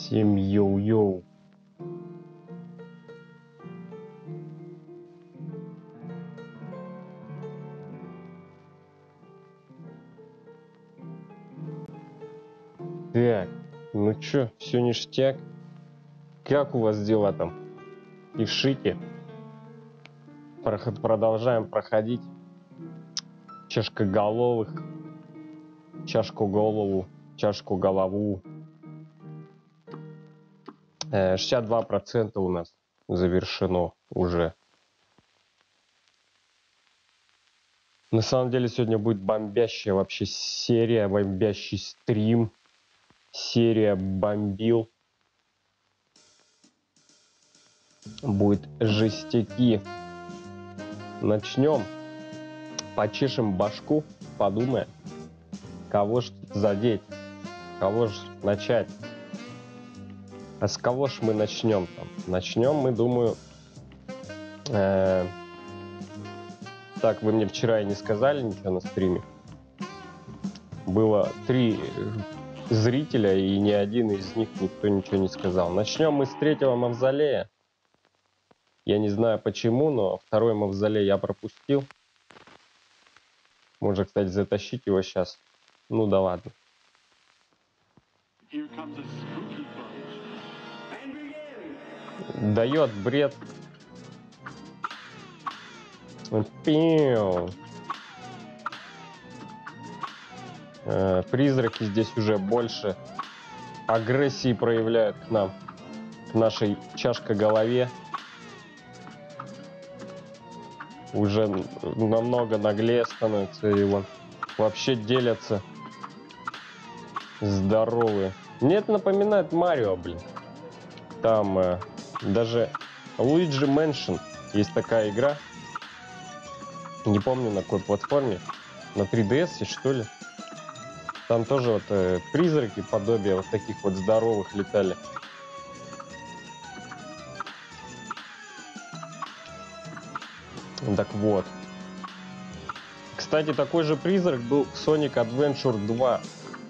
Всем йоу-йоу. Так, ну чё, все ништяк? Как у вас дела там? Пишите. Продолжаем проходить. Чашкоголовых. Чашку голову. Чашку голову. 62% у нас завершено уже. На самом деле сегодня будет бомбящая вообще серия, бомбящий стрим. Серия бомбил. Будет жестяки. Начнем. Почешем башку, подумаем, кого ж задеть, кого ж начать. А с кого ж мы начнем там? Начнем мы, думаю... Так, вы мне вчера и не сказали ничего на стриме. Было 3 зрителя, и ни один из них никто ничего не сказал. Начнем мы с 3-го мавзолея. Я не знаю почему, но 2-й мавзолей я пропустил. Можно, кстати, затащить его сейчас. Ну да ладно. Дает бред. Пиу. Призраки здесь уже больше агрессии проявляют к нам, к нашей чашкоголове. Уже намного наглее становится, и вон вообще делятся здоровые. Мне это напоминает Марио, блин. Там даже Luigi Mansion есть такая игра. Не помню на какой платформе. На 3DS, что ли. Там тоже вот призраки, подобие вот таких вот здоровых летали. Так вот. Кстати, такой же призрак был в Sonic Adventure 2.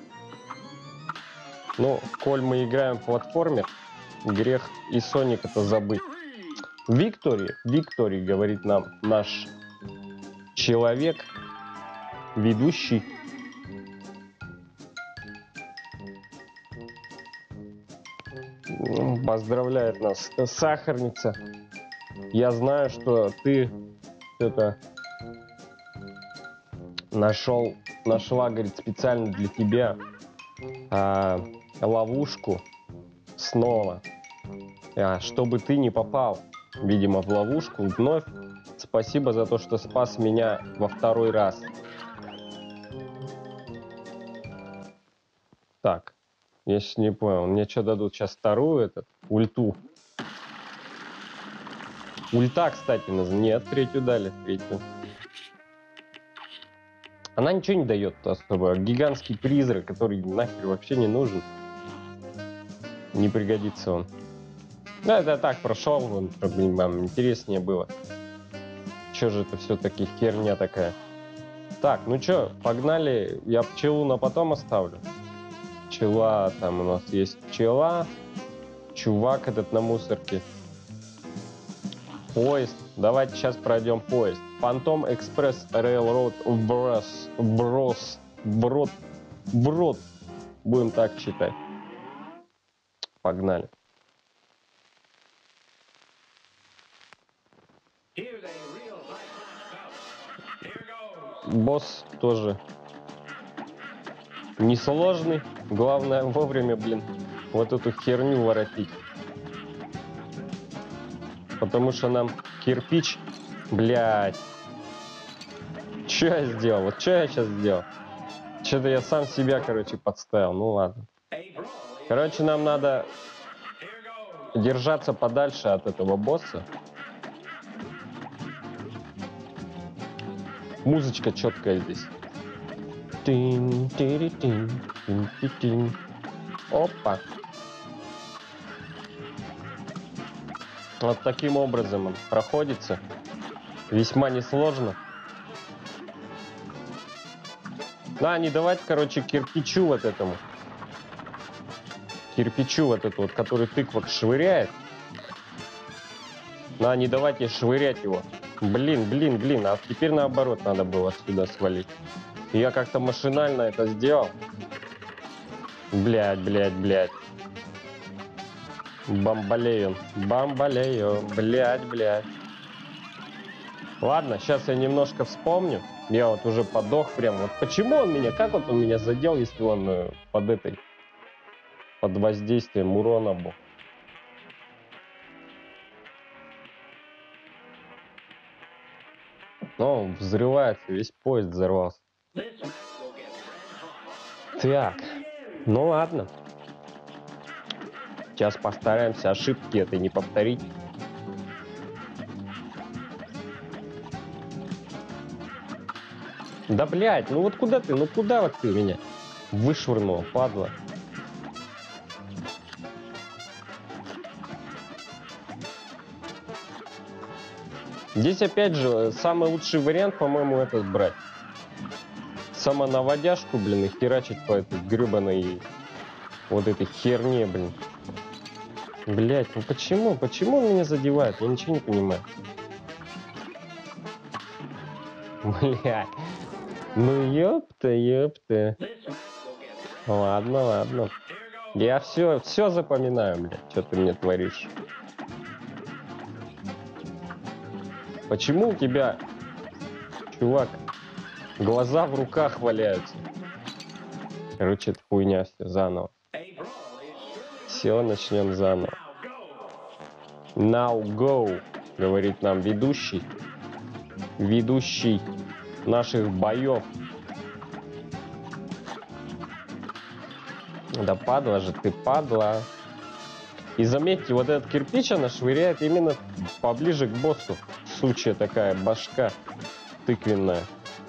Ну, коль мы играем в платформер, грех и Sonic это забыть. Виктори, говорит нам наш человек, ведущий. Поздравляет нас сахарница. Я знаю, что ты это нашла, говорит, специально для тебя ловушку снова, чтобы ты не попал, видимо, в ловушку вновь. Спасибо за то, что спас меня во 2-й раз. Так, я сейчас не понял, мне что дадут сейчас 2-ю ульту? Ульта, кстати, нет, 3-ю дали, 3-ю. Она ничего не дает особо. Гигантский призрак, который нахер вообще не нужен. Не пригодится он. Да, это так, прошел, вон, чтобы вам интереснее было. Че же это все-таки херня такая? Так, ну чё, погнали. Я пчелу на потом оставлю. Пчела, там у нас есть пчела. Чувак этот на мусорке. Поезд. Давайте сейчас пройдем поезд. Phantom Express Railroad Брод. Будем так читать. Погнали. Босс тоже несложный. Главное вовремя, блин, вот эту херню воротить. Потому что нам кирпич, блядь. Что я сделал? Вот что я сейчас сделал? Что-то я сам себя, короче, подставил. Ну ладно. Короче, нам надо держаться подальше от этого босса. Музычка четкая здесь. Опа. Вот таким образом он проходится. Весьма несложно. Да, не давать, короче, кирпичу вот этому. кирпичу вот эту вот, который тыквок швыряет. На, не давайте швырять его. Блин. А теперь наоборот надо было отсюда свалить. И я как-то машинально это сделал. Блядь. Бомбалею, блядь. Ладно, сейчас я немножко вспомню. Я вот уже подох прям. Вот почему он меня, как вот он меня задел, если он под воздействием урона был? Но он взрывается, весь поезд взорвался. Так, ну ладно. Сейчас постараемся ошибки этой не повторить. Да, блядь, ну вот куда ты? Ну куда вот ты меня вышвырнул, падла? Здесь опять же самый лучший вариант, по-моему, этот брать. Самонаводяшку, блин, и херачить по этой гребаной вот этой херне, блин. Блять, ну почему? Почему он меня задевает? Я ничего не понимаю. Блять. Ну ёпта. Ладно. Я все запоминаю, блядь, что ты мне творишь. Почему у тебя, чувак, глаза в руках валяются? Короче, это хуйня, все заново. Все, начнем заново. Now go, говорит нам ведущий наших боев. Да падла же ты, падла. И заметьте, вот этот кирпич она швыряет именно поближе к боссу. Сучья такая башка тыквенная.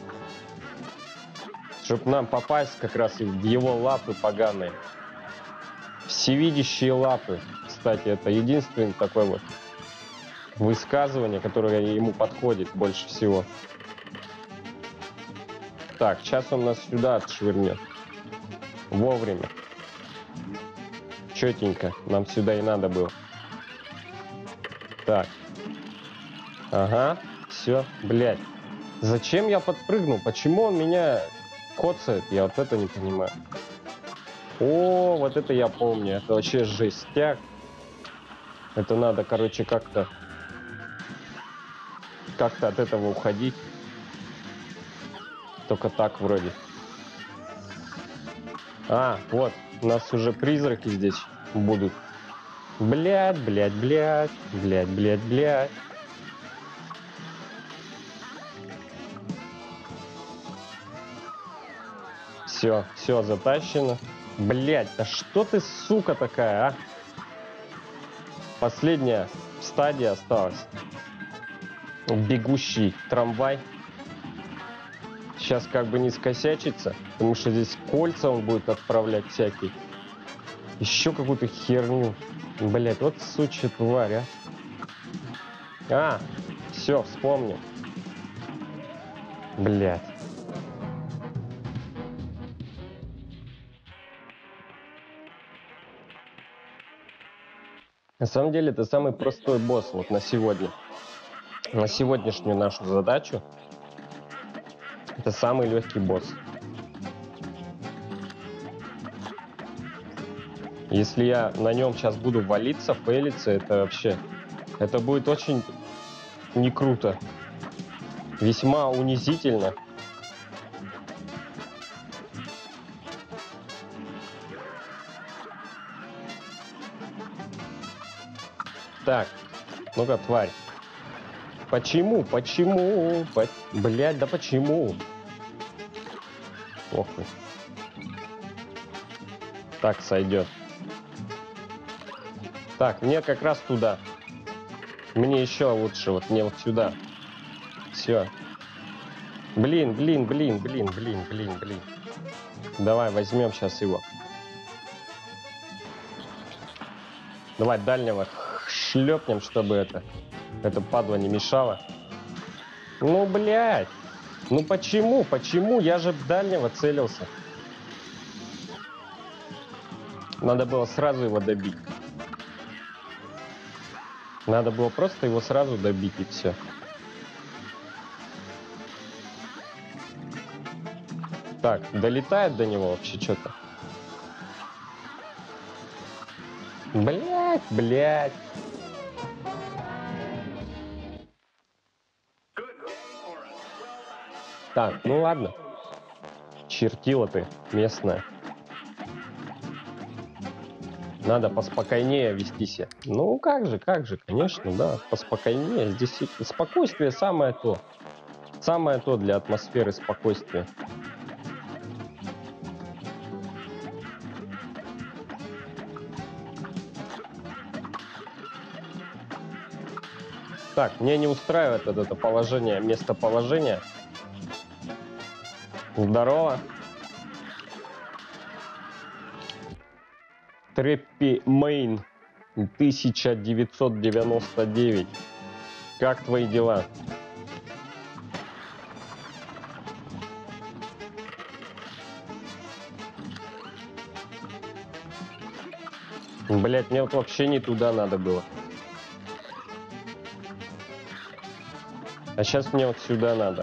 Чтоб нам попасть как раз в его лапы поганые. Всевидящие лапы. Кстати, это единственное такое вот высказывание, которое ему подходит больше всего. Так, сейчас он нас сюда отшвырнет. Вовремя. Четенько. Нам сюда и надо было. Так. Ага. Все. Блядь. Зачем я подпрыгнул? Почему он меня коцает? Я вот это не понимаю. О, вот это я помню. Это вообще жестяк. Это надо, короче, как-то от этого уходить. Только так вроде. А, вот. У нас уже призраки здесь будут. Блядь. Все затащено. Блядь, да что ты, сука, такая, а? Последняя стадия осталась. Бегущий трамвай. Сейчас как бы не скосячится, потому что здесь кольца он будет отправлять всякие. Еще какую-то херню. Блять, вот сучья тварь, а. А, все, вспомнил. Блять. На самом деле это самый простой босс вот на сегодня. На сегодняшнюю нашу задачу. Это самый легкий босс. Если я на нем сейчас буду валиться, фейлиться, это вообще... Это будет очень не круто. Весьма унизительно. Так, ну-ка, тварь. Почему? Блядь, да почему? Ох ты. Так, сойдет. Так, мне как раз туда. Мне еще лучше, вот мне вот сюда. Все. Блин. Давай, возьмем сейчас его. Давай дальнего шлепнем, чтобы это падла не мешало. Ну, блядь. Ну почему? Я же в дальнего целился. Надо было сразу его добить. Надо было просто его сразу добить, и все. Так, долетает до него вообще что-то? Блять, блять. Так, ну ладно. Чертила ты местная. Надо поспокойнее вести себя. Ну как же, конечно, да, поспокойнее. Здесь спокойствие самое то. Самое то для атмосферы спокойствия. Так, мне не устраивает это положение, местоположение. Здорово. Треппи Мейн 1999. Как твои дела? Блять, мне вот вообще не туда надо было. А сейчас мне вот сюда надо.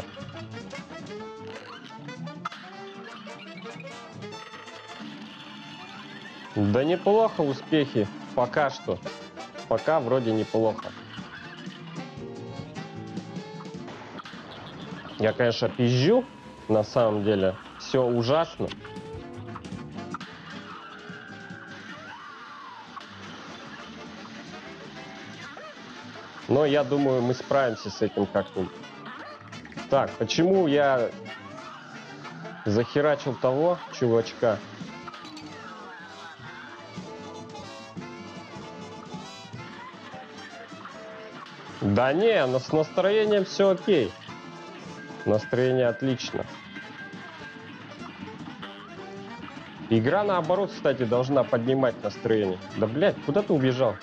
Да неплохо успехи. Пока что. Пока вроде неплохо. Я, конечно, пизжу. На самом деле. Все ужасно. Но я думаю, мы справимся с этим как-нибудь. Так, почему я захерачил того чувачка? Да не, с настроением все окей. Настроение отлично. Игра, наоборот, кстати, должна поднимать настроение. Да, блядь, куда ты убежал?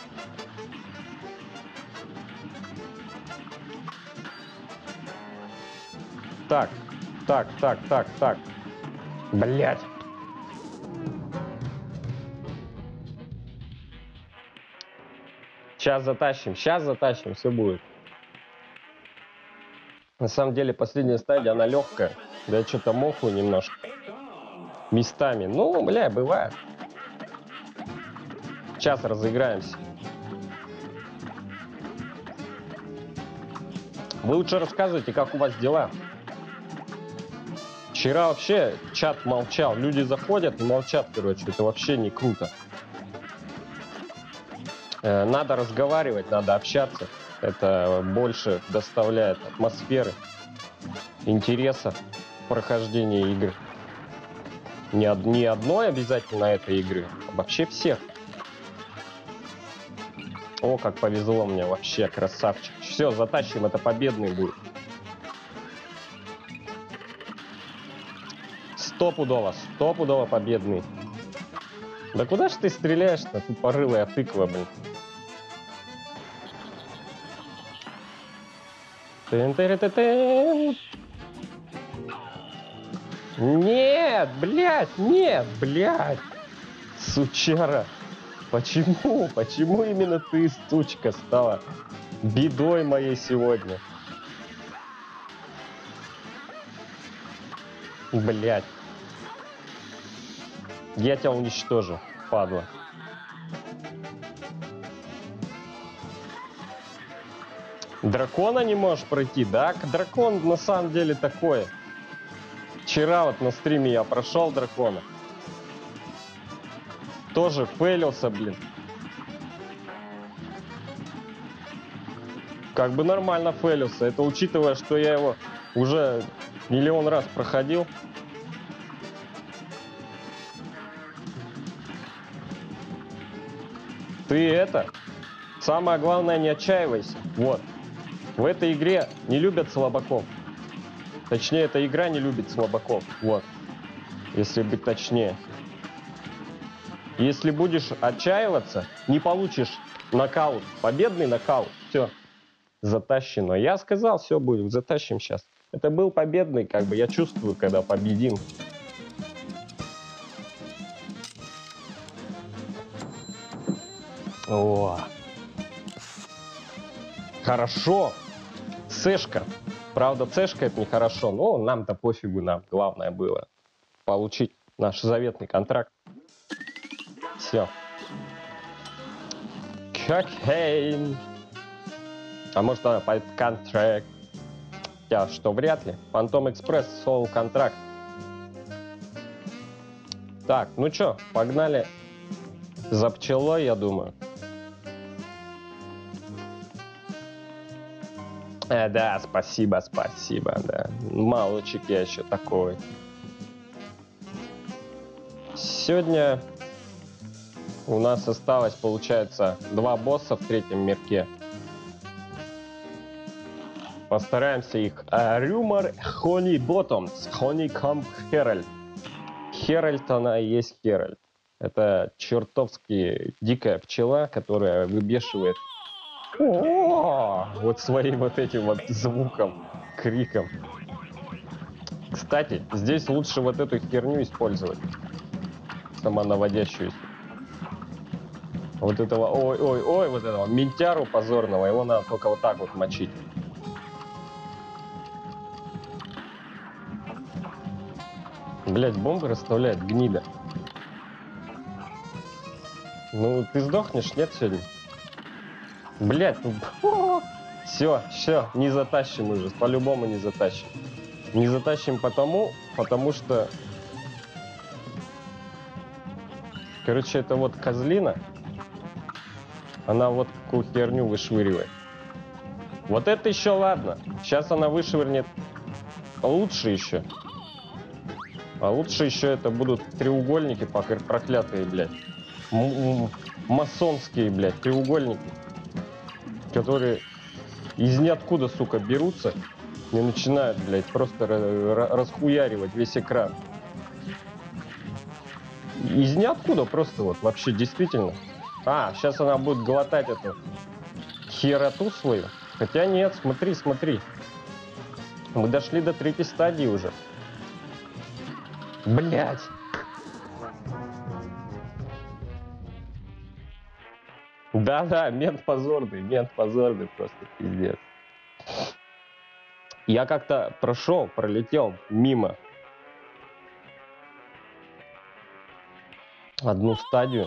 Так. Блядь. Сейчас затащим, все будет. На самом деле, последняя стадия, она легкая. Да я что-то мохаю немножко. Местами. Ну, бля, бывает. Сейчас разыграемся. Вы лучше рассказывайте, как у вас дела. Вчера вообще чат молчал. Люди заходят и молчат, короче. Это вообще не круто. Надо разговаривать, надо общаться. Это больше доставляет атмосферы, интереса в прохождении игры. Не одной обязательно этой игры, а вообще всех. О, как повезло мне, вообще красавчик. Все, затащим, это победный будет. Стопудово победный. Да куда ж ты стреляешь-то, тупорылая тыква, блин? Нет, блядь. Сучара. Почему? Почему именно ты, сучка, стала бедой моей сегодня? Блядь. Я тебя уничтожу, падла. Дракона не можешь пройти, да? Дракон на самом деле такой. Вчера вот на стриме я прошел дракона. Тоже фейлился, блин. Как бы нормально фейлился. Это учитывая, что я его уже миллион раз проходил. Ты это... Самое главное, не отчаивайся. Вот. В этой игре не любят слабаков. Точнее, эта игра не любит слабаков. Вот. Если быть точнее. Если будешь отчаиваться, не получишь нокаут. Победный нокаут. Все. Затащено. Я сказал, все будет. Затащим сейчас. Это был победный, как бы я чувствую, когда победим. О. Хорошо. Цешка. Правда, цешка это нехорошо, но нам-то пофигу, нам главное было получить наш заветный контракт. Все. Кокейн. А может она под контракт? Хотя, что вряд ли. Фантом Экспресс, соло контракт. Так, ну чё, погнали за пчелой, я думаю. Да, спасибо, да. Малочек я еще такой. Сегодня у нас осталось, получается, 2 босса в 3-м мирке. Постараемся их. Рюмор Хони Боттомс, Хони Комп Херальд. Херальд, она и есть Херальд. Это чертовски дикая пчела, которая выбешивает вот своим вот этим вот звуком, криком. Кстати, здесь лучше вот эту херню использовать. Самонаводящуюся. Вот этого, ой, вот этого ментяру позорного, его надо только вот так вот мочить. Блять, бомбы расставляет, гнида. Ну, ты сдохнешь, нет, сегодня? Блять, ну... Все, не затащим уже, по-любому не затащим. Не затащим потому что... Короче, это вот козлина. Она вот такую херню вышвыривает. Вот это еще ладно. Сейчас она вышвырнет лучше еще. А лучше еще это будут треугольники проклятые, блядь. Масонские, блядь, треугольники. Которые из ниоткуда, сука, берутся и начинают, блядь, просто расхуяривать весь экран. Из ниоткуда просто вот, вообще, действительно. А, сейчас она будет глотать эту хероту свою. Хотя нет, смотри. Мы дошли до 3-й стадии уже. Блять. Да, мент позорный просто пиздец. Я как-то пролетел мимо одну стадию.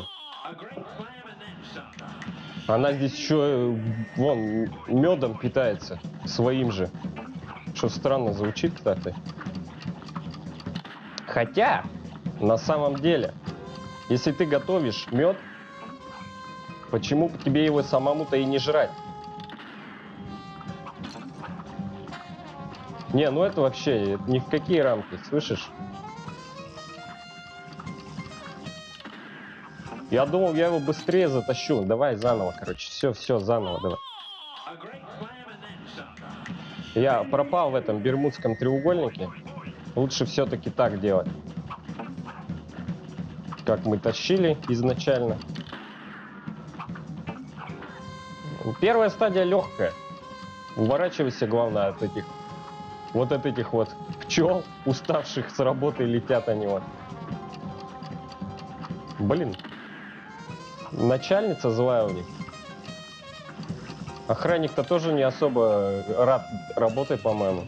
Она здесь еще, вон, медом питается, своим же. Что странно звучит, кстати. Хотя, на самом деле, если ты готовишь мед, почему бы тебе его самому-то и не жрать? Не, ну это вообще ни в какие рамки, слышишь? Я думал, я его быстрее затащу. Давай заново, короче. Все, заново, давай. Я пропал в этом бермудском треугольнике. Лучше все-таки так делать. Как мы тащили изначально. Первая стадия легкая. Уворачивайся, главное, от этих вот пчел, уставших с работы, летят они вот. Блин. Начальница злая у них. Охранник-то тоже не особо рад работе, по-моему.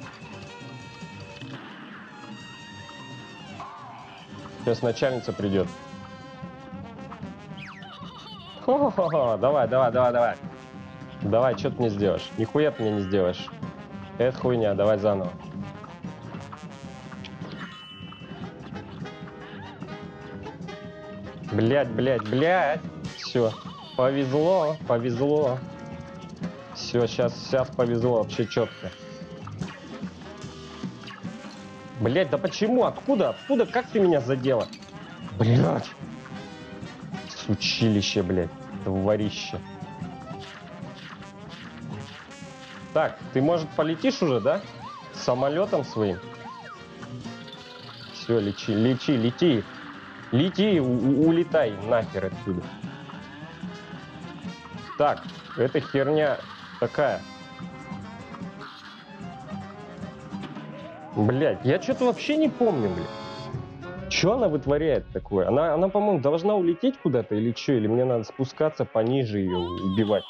Сейчас начальница придет. Хо-хо-хо, давай. Давай, что ты мне сделаешь? Нихуя ты мне не сделаешь. Это хуйня, давай заново. Блядь. Все, повезло. Все, сейчас повезло, вообще четко. Блядь, да почему? Откуда? Как ты меня задела? Блядь. Сучилище, блядь. Тварище. Так, ты, может, полетишь уже, да? Самолетом своим? Все, лети. Лети, улетай нахер отсюда. Так, эта херня такая. Блядь, я что-то вообще не помню, блядь. Что она вытворяет такое? Она по-моему, должна улететь куда-то или что? Или мне надо спускаться пониже ее убивать?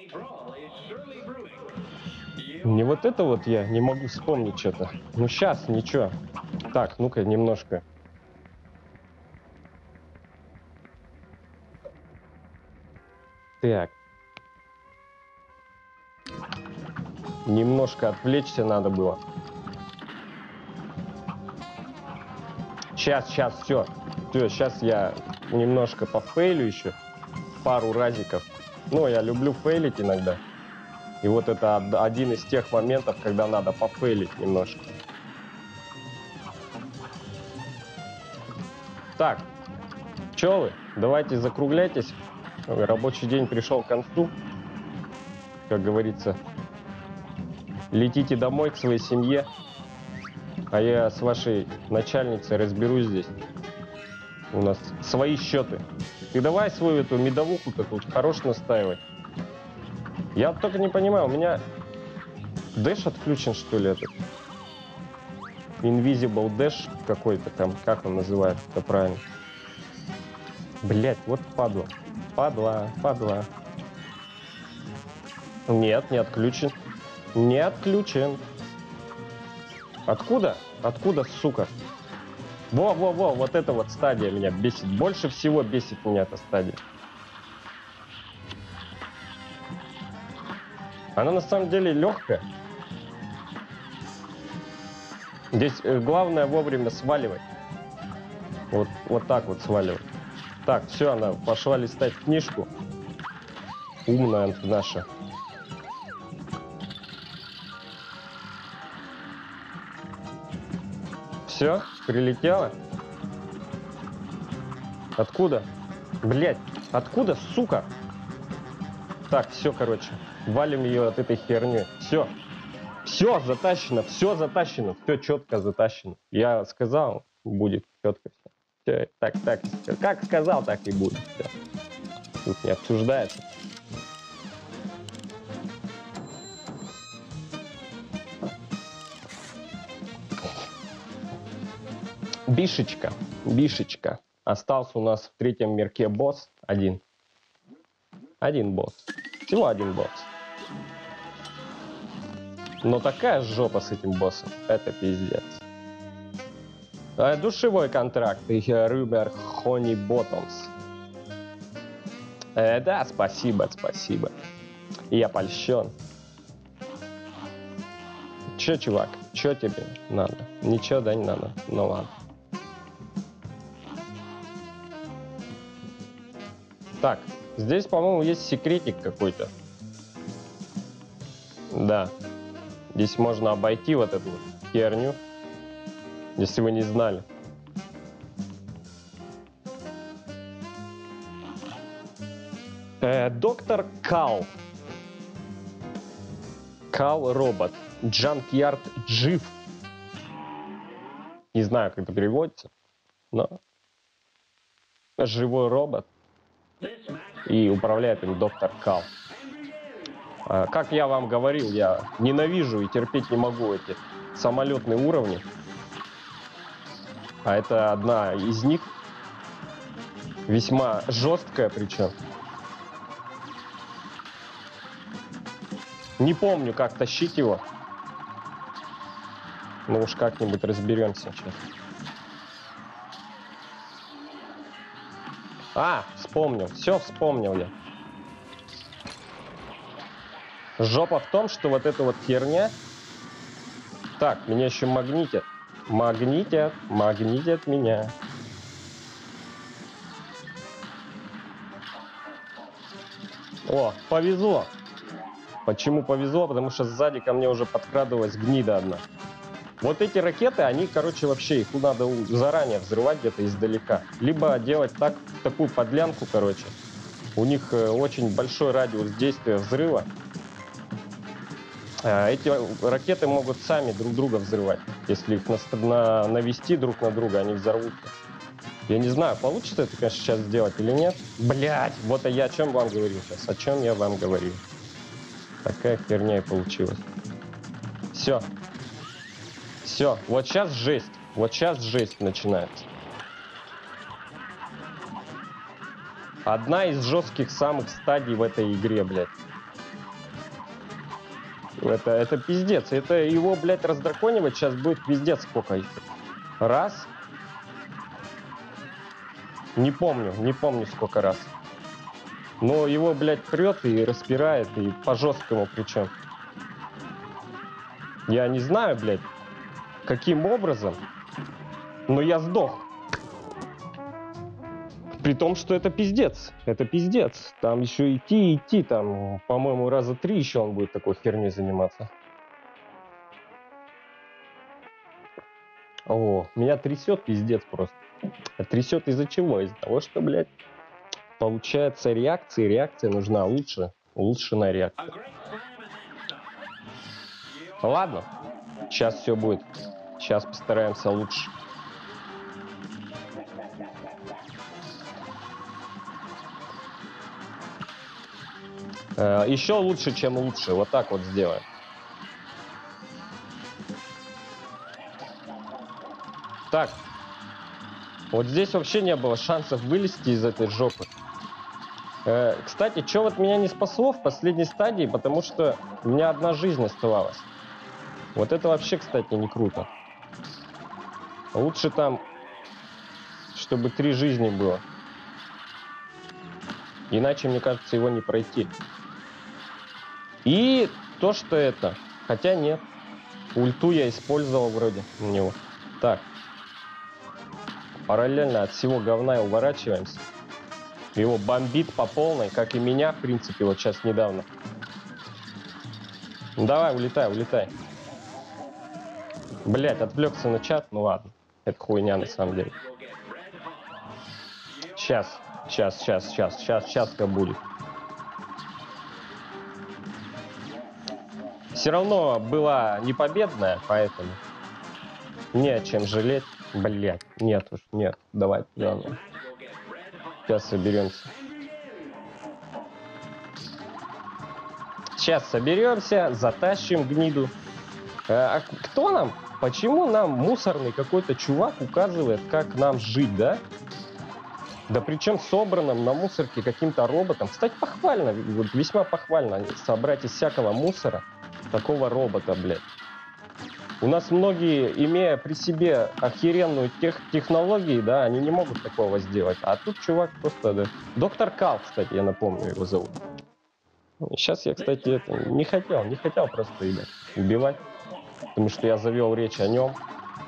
Не вот это вот я не могу вспомнить что-то. Ну сейчас, ничего. Так, ну-ка, немножко. Так. Немножко отвлечься надо было. Сейчас, все. Все, сейчас я немножко пофейлю еще. Пару разиков. Ну, я люблю фейлить иногда. И вот это один из тех моментов, когда надо пофейлить немножко. Так, чё вы? Давайте закругляйтесь. Рабочий день пришел к концу. Как говорится, летите домой к своей семье. А я с вашей начальницей разберусь здесь. У нас свои счеты. Ты давай свою эту медовуху-то тут хорош настаивай. Я только не понимаю, у меня дэш отключен, что ли, этот? Invisible Dash какой-то там, как он называется, это правильно. Блять, вот падла. Падла. Нет, не отключен. Не отключен. Откуда? Откуда, сука? Во, вот эта вот стадия меня бесит. Больше всего бесит меня эта стадия. Она на самом деле легкая. Здесь главное вовремя сваливать. Вот так вот сваливать. Так, все, она пошла листать книжку. Умная наша. Все, прилетела. Откуда? Блять, откуда, сука? Так, все, короче. Валим ее от этой херни. Все. Все затащено, все четко затащено. Я сказал, будет четко все. Так, как сказал, так и будет. Все. Тут не обсуждается. Бишечка. Остался у нас в третьем мирке босс один. Один босс. Всего один босс. Но такая жопа с этим боссом. Это пиздец. Душевой контракт. Рубер Хони Боттомс. Да, спасибо. Я польщен. Че, чувак? Че тебе надо? Ничего, да, не надо. Ну ладно. Так, здесь, по-моему, есть секретик какой-то. Да. Здесь можно обойти вот эту вот херню, если вы не знали. Доктор Кал. Кал робот. Джанкьярд Джиф. Не знаю, как это переводится, но живой робот. И управляет им доктор Кал. Как я вам говорил, я ненавижу и терпеть не могу эти самолетные уровни. А это одна из них. Весьма жесткая причем. Не помню, как тащить его. Но уж как-нибудь разберемся сейчас. Вспомнил. Все вспомнил я. Жопа в том, что вот эта вот херня... Так, меня еще магнитят. Магнитят меня. О, повезло. Почему повезло? Потому что сзади ко мне уже подкрадывалась гнида одна. Вот эти ракеты, они, короче, вообще их надо заранее взрывать где-то издалека. Либо делать такую подлянку, короче. У них очень большой радиус действия взрыва. Эти ракеты могут сами друг друга взрывать. Если их навести друг на друга, они взорвутся. Я не знаю, получится это, конечно, сейчас сделать или нет. Блять, вот я о чем вам говорил сейчас. О чем я вам говорил. Такая херня и получилась. Все. Вот сейчас жесть. Вот сейчас жесть начинается. Одна из жестких самых стадий в этой игре, блядь. Это пиздец. Это его, блядь, раздраконивать сейчас будет пиздец сколько еще. Раз. Не помню сколько раз. Но его, блядь, прет и распирает, и по-жесткому причем. Я не знаю, блядь, каким образом, но я сдох. При том, что это пиздец. Это пиздец. Там еще идти, там, по-моему, раза 3 еще он будет такой херней заниматься. О, меня трясет пиздец просто. А трясет из-за чего? Из-за того, что, блядь, получается реакция нужна лучше. Улучшенная реакция. Ладно, сейчас все будет. Сейчас постараемся лучше. Еще лучше, чем лучше. Вот так вот сделаем. Так. Вот здесь вообще не было шансов вылезти из этой жопы. Кстати, что вот меня не спасло в последней стадии, потому что у меня одна жизнь оставалась. Вот это вообще, кстати, не круто. Лучше там, чтобы 3 жизни было. Иначе, мне кажется, его не пройти. И то, что это. Хотя нет. Ульту я использовал вроде у него. Так. Параллельно от всего говна уворачиваемся. Его бомбит по полной, как и меня, в принципе, вот сейчас недавно. Ну, давай, улетай. Блять, отвлекся на чат, ну ладно. Это хуйня на самом деле. Сейчас как будет. Все равно была не победная, поэтому не о чем жалеть. Блять, нет уж, нет. Давай, ладно. Сейчас соберемся. Сейчас соберемся, затащим гниду. А кто нам? Почему нам мусорный какой-то чувак указывает, как нам жить, да? Да причем собранным на мусорке каким-то роботом. Кстати, похвально, вот весьма похвально собрать из всякого мусора такого робота, блядь. У нас многие, имея при себе охеренную технологию, да, они не могут такого сделать. А тут чувак просто, да. Доктор Кал, кстати, я напомню, его зовут. Сейчас я, кстати, это не хотел просто, блядь, убивать. Потому что я завел речь о нем.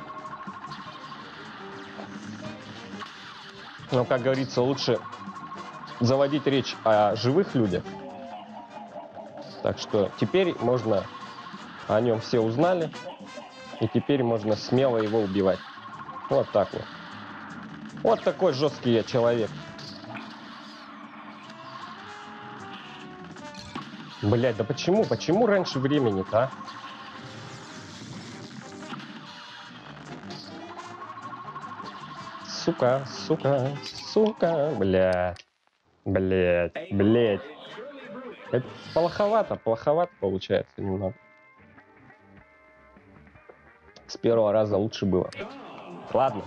Но, как говорится, лучше заводить речь о живых людях. Так что теперь можно, о нем все узнали. И теперь можно смело его убивать. Вот так вот. Вот такой жесткий я человек. Блять, да почему? Почему раньше времени-то, а? Сука, блядь. Это плоховато получается немного. С первого раза лучше было. Ладно.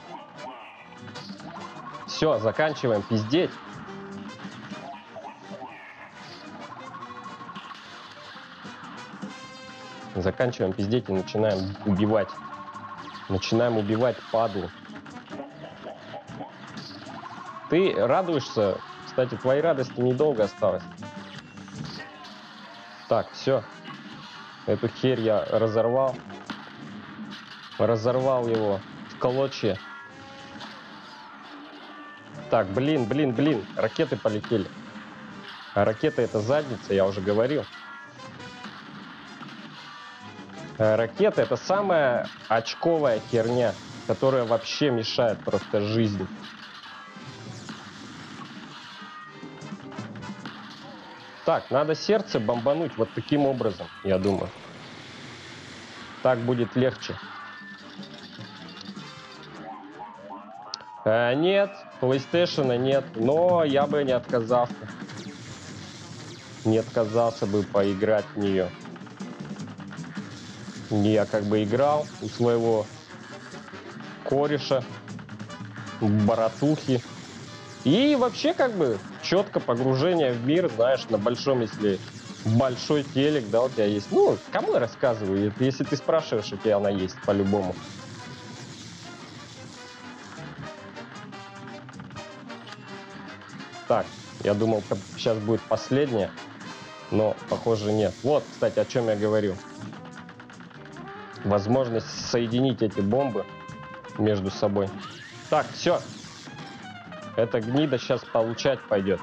Все, заканчиваем пиздеть. Заканчиваем пиздеть и начинаем убивать. Начинаем убивать падлу. Ты радуешься? Кстати, твоей радости недолго осталось. Так, все. Эту херь я разорвал. Разорвал его в клочья. Так, блин. Ракеты полетели. А ракеты — это задница, я уже говорил. Ракеты — это самая очковая херня, которая вообще мешает просто жизни. Так, надо сердце бомбануть вот таким образом, я думаю. Так будет легче. Нет, PlayStation нет, но я бы не отказался. Не отказался бы поиграть в нее. Я как бы играл у своего кореша, братухи. И вообще как бы, четко погружение в мир, знаешь, на большом, если большой телек, да, у тебя есть. Ну, кому я рассказываю? Если ты спрашиваешь, у тебя она есть по-любому. Так, я думал, сейчас будет последняя, но, похоже, нет. Вот, кстати, о чем я говорил. Возможность соединить эти бомбы между собой. Так, все. Эта гнида сейчас получать пойдет.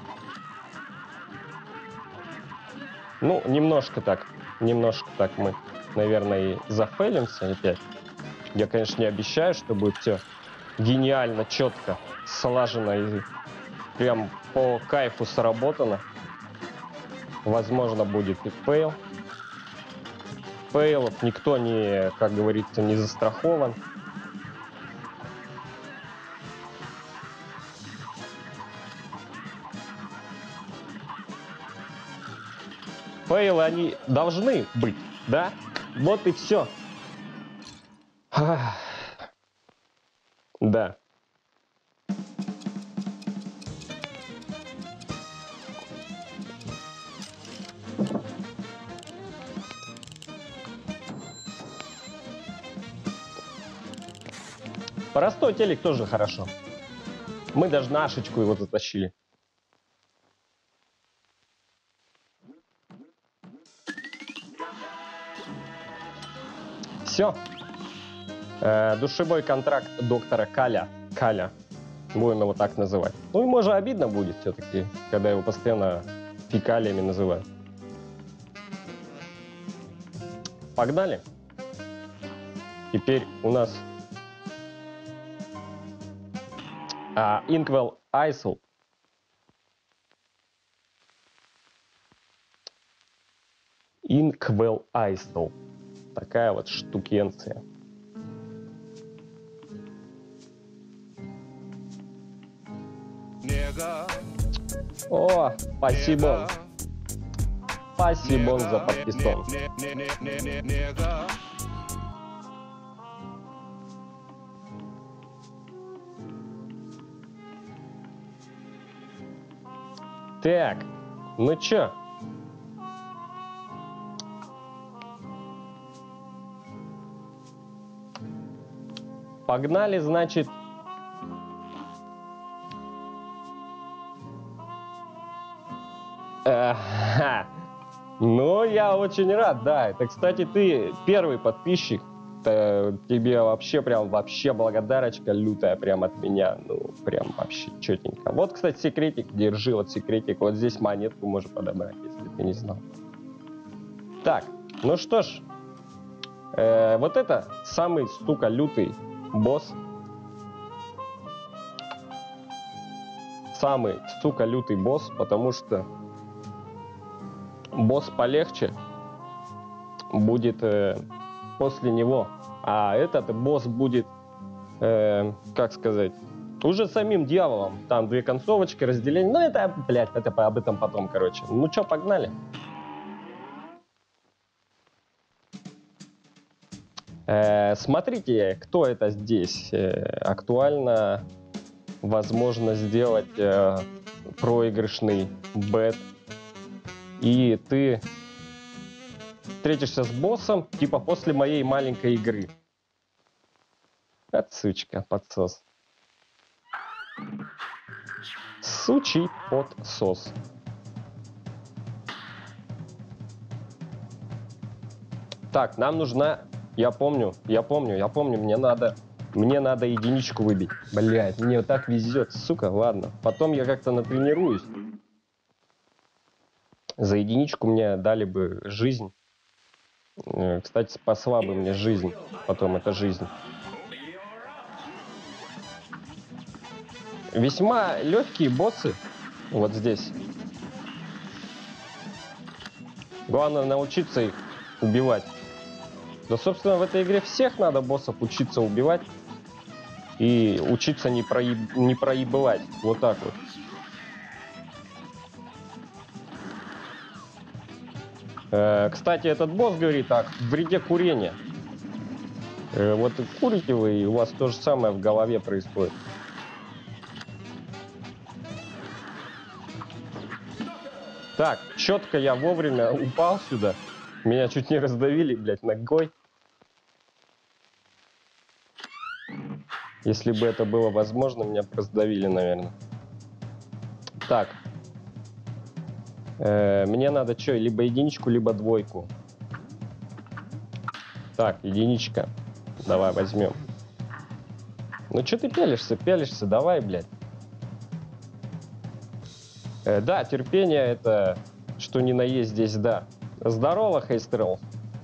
Ну, немножко так мы, наверное, и зафейлимся опять. Я, конечно, не обещаю, что будет все гениально, четко, слажено и прям по кайфу сработано. Возможно, будет и фейл. Фейлов никто не, как говорится, не застрахован. Фейлы, они должны быть, да? Вот и все. Да. Простой телек тоже хорошо. Мы даже на Ашечку его затащили. Все. Душевой контракт доктора Каля. Каля. Будем его так называть. Ну, ему же обидно будет все-таки, когда его постоянно фекалиями называют. Погнали. Теперь у нас Inkwell Isle. Inkwell Isle. Такая вот штукенция. О, спасибо. Спасибо за подписон. Так, ну чё? Погнали, значит. Ну, я очень рад, да. Это, кстати, ты первый подписчик. Тебе вообще благодарочка лютая прям от меня. Ну, прям вообще четенько. Вот, кстати, секретик, держи, вот секретик. Вот здесь монетку можно подобрать, если ты не знал. Так, ну что ж. Вот это самый, сука, лютый босс. Самый, сука, лютый босс, потому что босс полегче будет после него. А этот босс будет, как сказать, уже самим дьяволом. Там две концовочки, разделение. Ну, это, блядь, это об этом потом, короче. Ну чё, погнали. Смотрите, кто это здесь. Актуально, возможно, сделать проигрышный бет. И ты встретишься с боссом, типа после моей маленькой игры. Сучка, подсос. Сучий подсос. Так, нам нужна... Я помню, мне надо единичку выбить. Блядь, мне так везет, сука, ладно. Потом я как-то натренируюсь. За единичку мне дали бы жизнь. Кстати, спасла бы мне жизнь. Потом эта жизнь. Весьма легкие боссы. Вот здесь. Главное научиться их убивать. Да, собственно, в этой игре всех надо боссов учиться убивать. И учиться не проебывать. Вот так вот. Кстати, этот босс говорит так, в вреде курения. Вот курите вы, и у вас то же самое в голове происходит. Так, четко я вовремя упал сюда. Меня чуть не раздавили, блядь, ногой. Если бы это было возможно, меня бы раздавили, наверное. Так. Мне надо что, либо единичку, либо двойку. Так, единичка. Давай, возьмем. Ну, что ты пялишься? Пялишься, давай, блядь. Да, терпение это, что ни на есть здесь, да. Здорово, Хейстрел.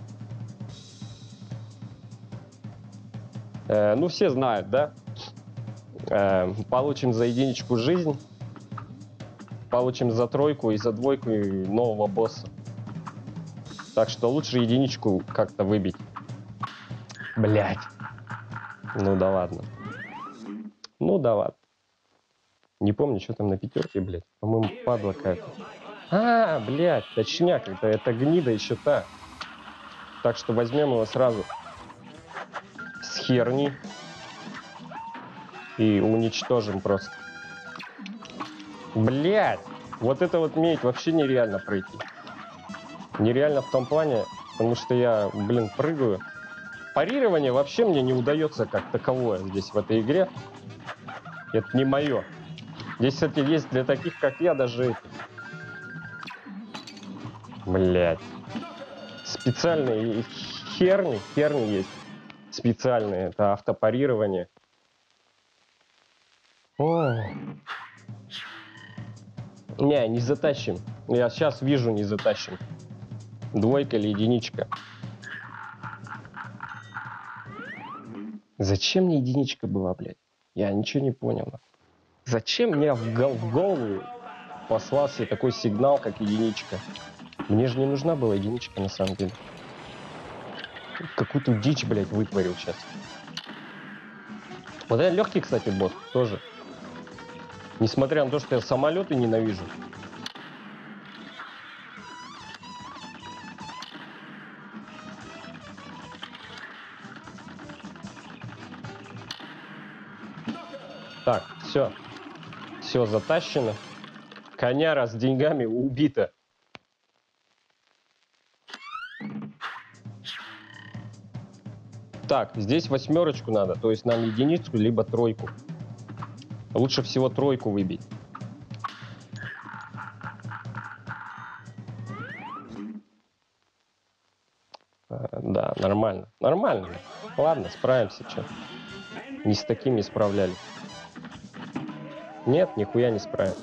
Ну, все знают, да? Получим за единичку жизнь. Получим за тройку и за двойку нового босса. Так что лучше единичку как-то выбить. Блять. Ну да ладно. Ну да ладно. Не помню, что там на пятерке, блядь. По-моему, падла какая-то. А, блядь, точняк. Это гнида еще та. Так что возьмем его сразу с херни. И уничтожим просто. Блядь. Вот это вот медь вообще нереально пройти. Нереально в том плане, потому что я, блин, прыгаю. Парирование вообще мне не удается как таковое здесь в этой игре. Это не мое. Здесь, кстати, есть для таких, как я, даже... Блядь. Специальные херни есть. Специальные. Это автопарирование. О. Не затащим. Я сейчас вижу, не затащим. Двойка или единичка. Зачем мне единичка была, блядь? Я ничего не понял. Зачем мне в голову послался такой сигнал, как единичка? Мне же не нужна была единичка, на самом деле. Какую-то дичь, блядь, вытворил сейчас. Вот это легкий, кстати, босс тоже. Несмотря на то, что я самолеты ненавижу. Так, все. Все затащено. Коняра с деньгами убита. Так, здесь восьмерочку надо. То есть нам единицу, либо тройку. Лучше всего тройку выбить. Да, нормально. Нормально. Ладно, справимся, что. Не с таким не справлялись. Нет, нихуя не справим.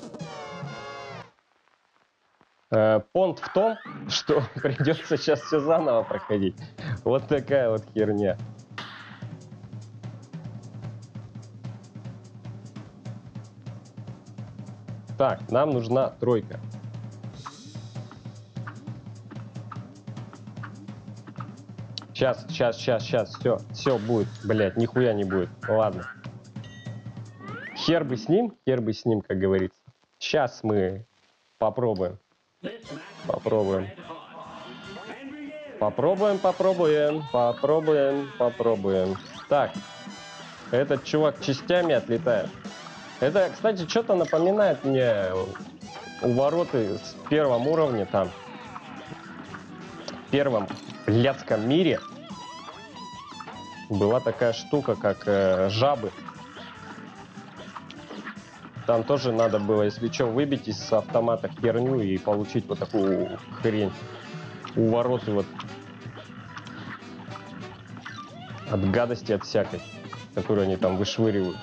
Понт в том, что придется сейчас все заново проходить. Вот такая вот херня. Так, нам нужна тройка. Сейчас, все будет, блять, нихуя не будет. Ладно. Хер бы с ним, как говорится. Сейчас мы попробуем. Попробуем. Так, этот чувак частями отлетает. Это, кстати, что-то напоминает мне увороты с первом уровне там. В первом блядском мире была такая штука, как жабы. Там тоже надо было, если что, выбить из автомата херню и получить вот такую хрень. Увороты вот от гадости, от всякой, которую они там вышвыривают.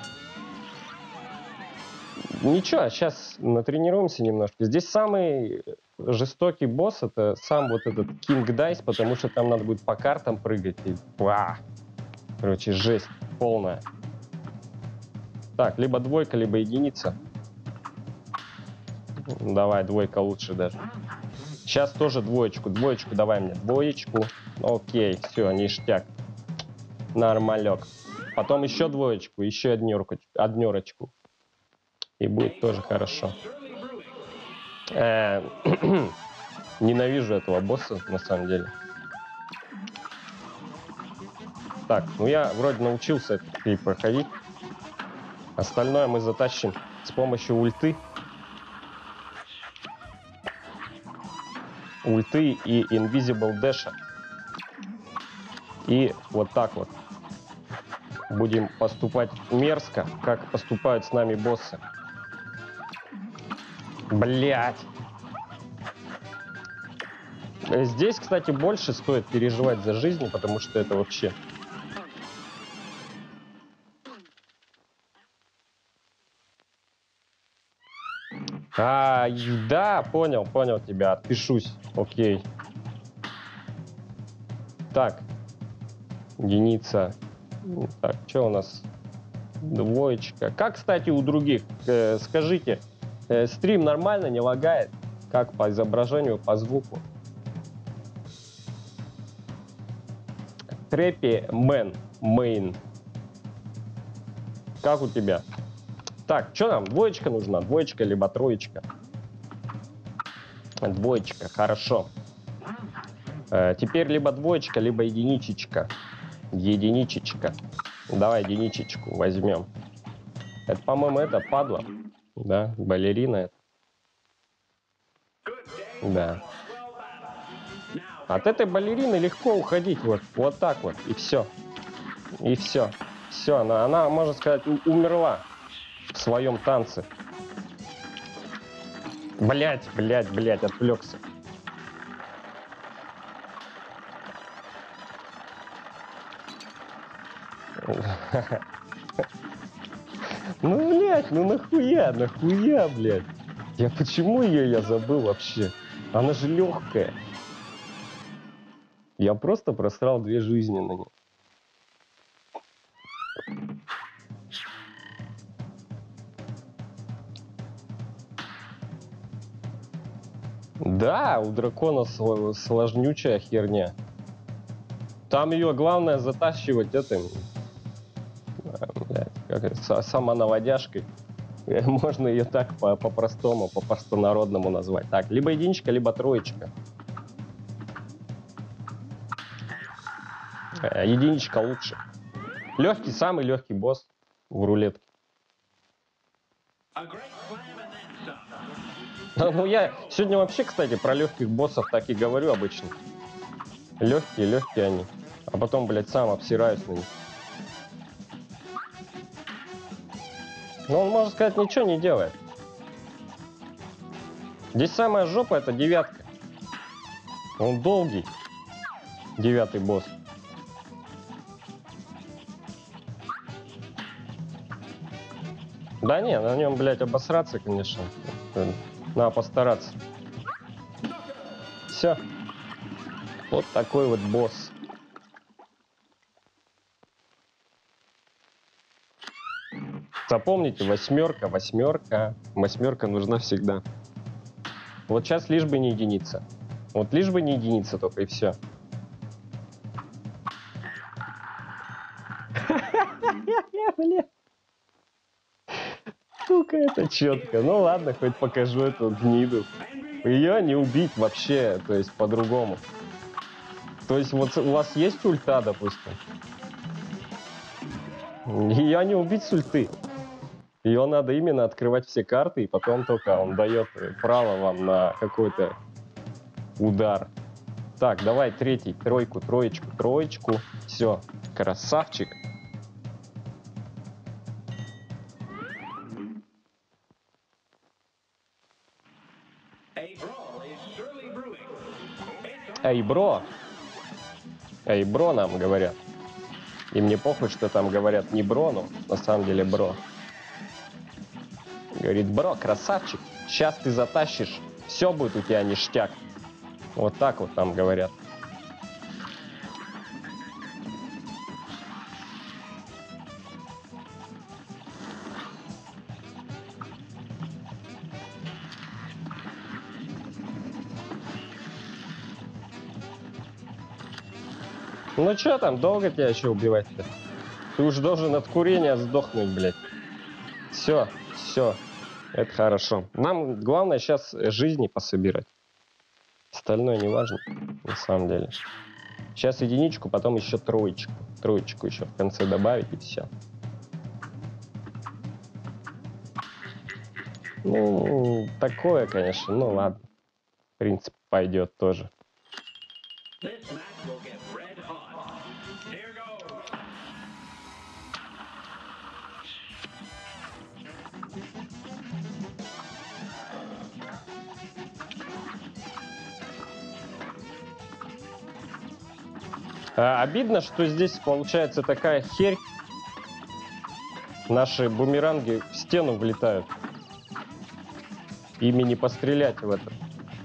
Ничего, сейчас натренируемся немножко. Здесь самый жестокий босс — это сам вот этот King Dice, потому что там надо будет по картам прыгать. И... Короче, жесть полная. Так, либо двойка, либо единица. Давай, двойка лучше даже. Сейчас тоже двоечку. Двоечку давай мне. Двоечку. Окей, все, ништяк. Нормалек. Потом еще двоечку, еще однерочку. И будет тоже хорошо. Ненавижу этого босса, на самом деле. Так, ну я вроде научился это проходить. Остальное мы затащим с помощью ульты. ульты и Invisible Dash. И вот так вот будем поступать мерзко, как поступают с нами боссы. Блять. Здесь, кстати, больше стоит переживать за жизнь, потому что это вообще... Да, понял тебя, отпишусь. Окей. Так. Единица. Так, что у нас? Двоечка. Как, кстати, у других? Скажите, стрим нормально, не лагает? Как по изображению, по звуку? Трэпи Мейн. Как у тебя? Так, что нам? Двоечка нужна? Двоечка либо троечка? Двоечка, хорошо. Теперь либо двоечка, либо единичечка. Единичечка. Давай единичечку возьмем. Это, по-моему, это падла. Да, балерина это. Да. От этой балерины легко уходить. Вот так вот. И все. И все. Все, она, можно сказать, умерла в своем танце. Блять, отвлекся. Ну, блядь, ну нахуя, блядь. Почему я забыл вообще? Она же легкая. Я просто просрал 2 жизни на ней. Да, у дракона сложнючая херня. Там ее главное затащивать этим, блядь, как это, самонаводяжкой. Можно ее так по-простому, по-простонародному назвать. Так, либо единичка, либо троечка. Единичка лучше. Легкий, самый легкий босс в рулетке. Ну, я сегодня вообще, кстати, про легких боссов так и говорю обычно. Легкие они. А потом, блядь, сам обсираюсь на них. Но он, можно сказать, ничего не делает. Здесь самая жопа — это 9. Он долгий. 9 босс. Да не, на нем, блядь, обосраться, конечно. Надо постараться. Все. Вот такой вот босс. Запомните, 8. 8 нужна всегда. Вот сейчас лишь бы не единица. Вот лишь бы не единица только, и все. Сука, это четко. Ну ладно, хоть покажу эту гниду. Ее не убить вообще, то есть по-другому. То есть вот у вас есть ульта, допустим. Ее не убить с ульты. Ее надо именно открывать все карты, и потом только он дает право вам на какой-то удар. Так, давай третий, тройку, троечку. Все, красавчик. Эй, бро! Эй, бро, нам говорят. И мне похуй, что там говорят не бро, но на самом деле бро. Говорит, бро, красавчик, сейчас ты затащишь, все будет у тебя ништяк. Вот так вот там говорят. Ну чё там, долго тебя еще убивать-то? Ты уж должен от курения сдохнуть, блядь. Все, это хорошо. Нам главное сейчас жизни пособирать. Остальное не важно, на самом деле. Сейчас единичку, потом еще троечку. Троечку еще в конце добавить, и все. Ну, такое, конечно, ну ладно. В принципе. пойдет тоже. Обидно, что здесь получается такая херь. Наши бумеранги в стену влетают. Ими не пострелять в это.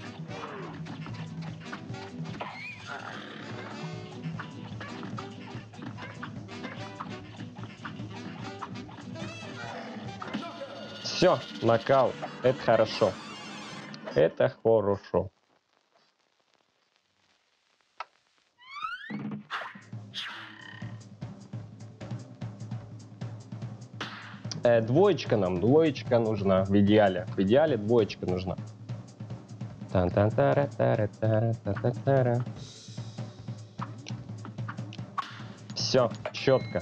Все, нокаут. Это хорошо. Это хорошо. Двоечка нам, двоечка нужна в идеале. В идеале двоечка нужна. Все, четко.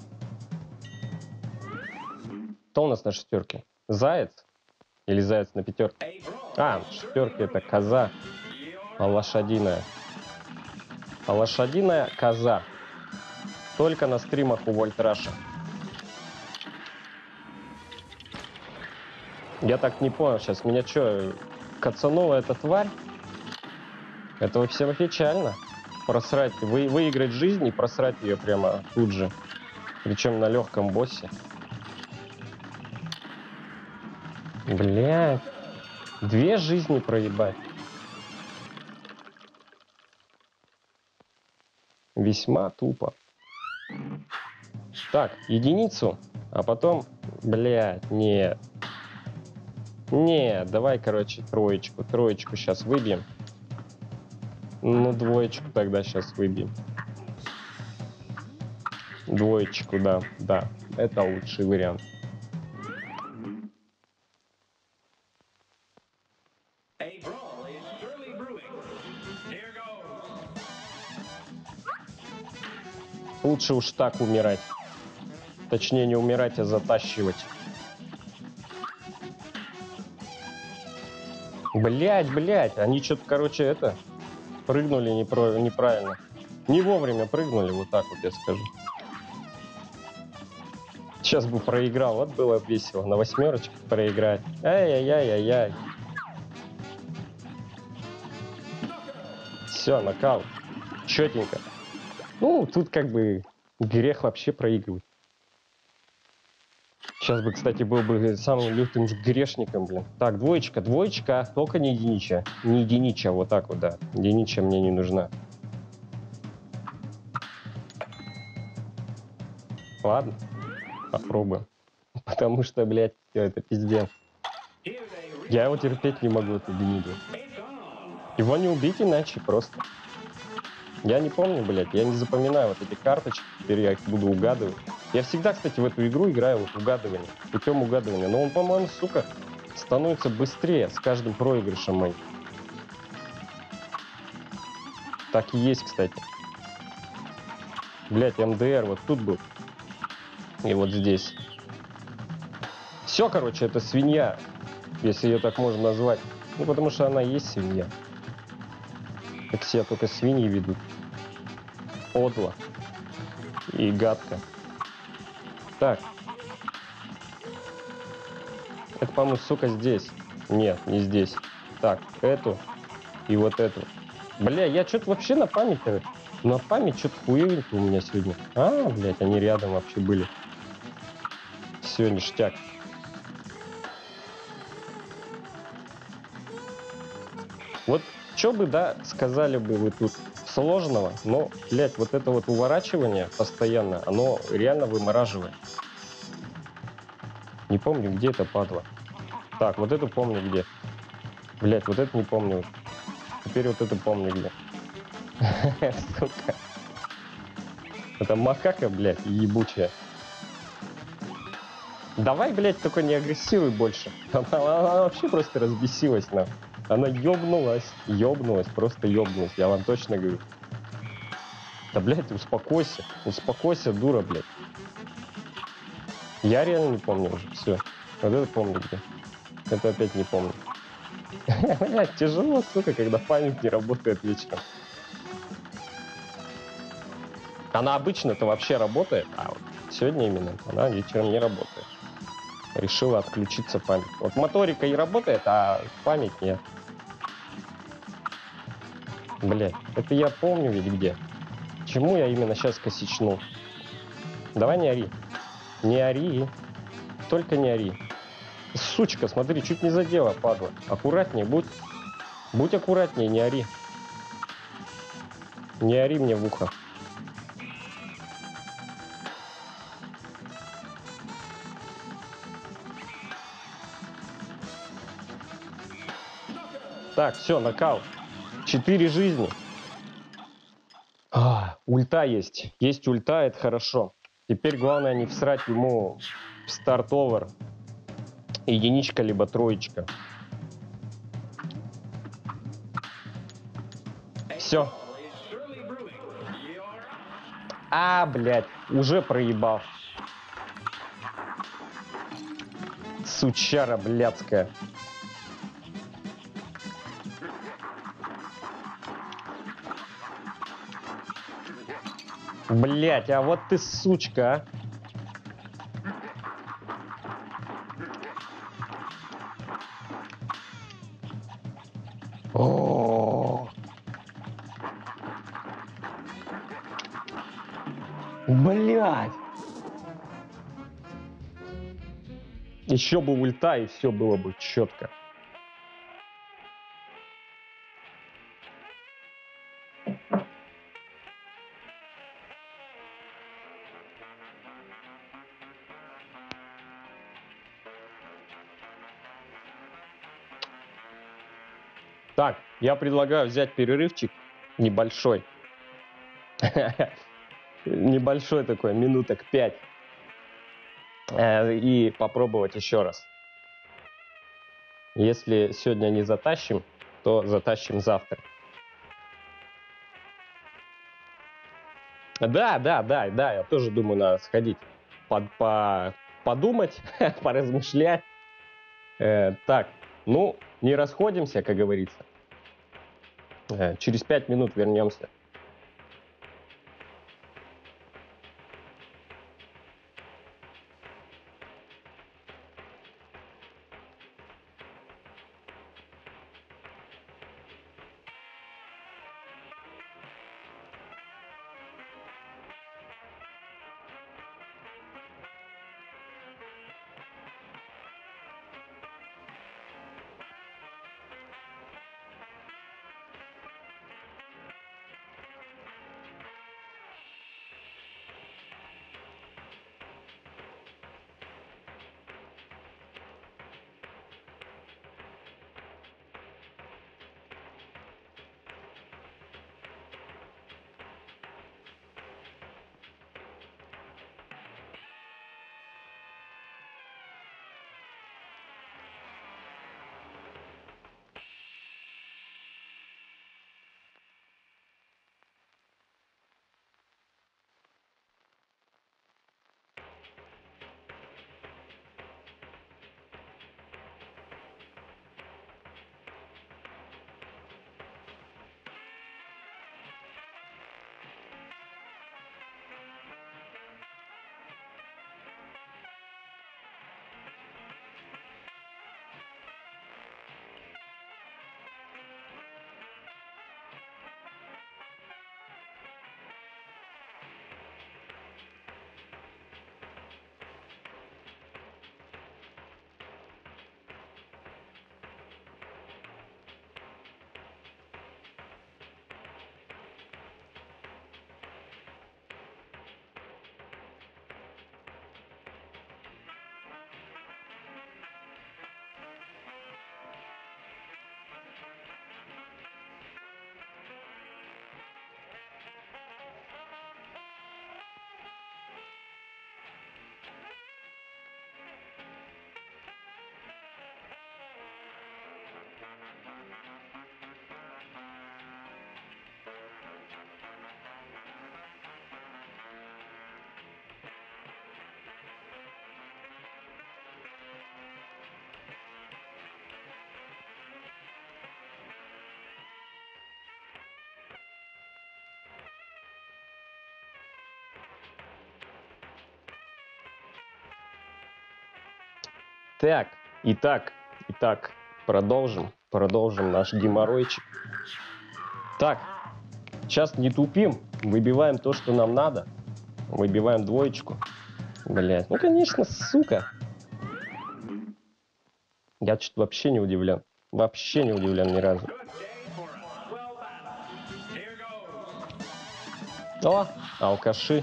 Кто у нас на шестерке? Заяц? Или заяц на пятерке? А, шестерка это коза. А лошадиная. А лошадиная коза. Только на стримах у Вольтраша. Я так не понял сейчас. Меня что, Кацанова эта тварь? Это вообще печально. Просрать, выиграть жизнь и просрать ее прямо тут же. Причем на легком боссе. Блядь. 2 жизни проебать. Весьма тупо. Так, единицу, а потом... Блядь, нет. Не, давай, короче, троечку. Троечку сейчас выбьем. Ну, двоечку тогда сейчас выбьем. Двоечку, да, да. Это лучший вариант. Лучше уж так умирать. Точнее, не умирать, а затащивать. Блять, они что-то, короче, это... Прыгнули неправильно. Не вовремя прыгнули, вот так вот я скажу. Сейчас бы проиграл, вот было бы весело. На 8 проиграть. Ай-яй-яй-яй-яй. Все, нокаут. Четенько. Ну, тут как бы грех вообще проигрывать. Сейчас бы, кстати, был бы самым лютым грешником, блин. Так, двоечка, двоечка, только не единича. Не единича, вот так вот, да. Единича мне не нужна. Ладно, попробуем. Потому что, блядь, это пиздец. Я его терпеть не могу, эту гниду. Его не убить иначе просто. Я не помню, блядь, я не запоминаю вот эти карточки, теперь я их буду угадывать. Я всегда, кстати, в эту игру играю вот угадывание, путем угадывания. Но он, по-моему, сука, становится быстрее с каждым проигрышем моим. Так и есть, кстати. Блядь, МДР вот тут был. И вот здесь. Все, короче, это свинья, если ее так можно назвать. Ну, потому что она и есть свинья. Так себя только свиньи ведут. Подло. И гадко. Так. Это, по-моему, сука, здесь. Нет, не здесь. Так, эту и вот эту. Бля, я что-то вообще на память... На память что-то хуевенько у меня сегодня. А, блядь, они рядом вообще были. Все, ништяк. Вот что бы, да, сказали бы вы тут сложного, но, блядь, вот это вот уворачивание постоянно, оно реально вымораживает. Не помню, где это падла. Так, вот эту помню где. Блядь, вот это не помню. Теперь вот это помню где. Сука. Это макака, блядь, ебучая. Давай, блядь, только не агрессируй больше. Она вообще просто разбесилась нам. Она ёбнулась, просто ёбнулась, я вам точно говорю. Да, блядь, успокойся, дура, блядь. Я реально не помню уже, все. Вот это помню где. Это опять не помню. Блядь, тяжело, сука, когда память не работает вечером. Она обычно-то вообще работает, а вот сегодня именно она вечером не работает. Решила отключиться память. Вот моторика и работает, а память нет. Блядь, это я помню ведь где. Чему я именно сейчас косячну? Давай не ори. Не ори. Только не ори. Сучка, смотри, чуть не задела, падла. Аккуратнее будь. Будь аккуратнее, не ори. Не ори мне в ухо. Так, все, нокаут. 4 жизни. Ульта есть. Есть ульта, это хорошо. Теперь главное не всрать ему в старт-овер. Единичка либо троечка. Все. Блядь, уже проебал. Сучара блядская. Блядь, а вот ты сучка, а. О, блядь. Еще бы ульта, и все было бы четко. Так, я предлагаю взять перерывчик небольшой. Небольшой такой, минуток 5. И попробовать еще раз. Если сегодня не затащим, то затащим завтра. Да, я тоже думаю, надо сходить. Подумать, поразмышлять. Так, ну, не расходимся, как говорится. Через 5 минут вернемся. Итак, продолжим наш геморройчик. Так, сейчас не тупим, выбиваем то, что нам надо. Выбиваем двоечку. Блять, ну конечно, сука. Я что-то вообще не удивлен. Вообще не удивлен ни разу. О, алкаши.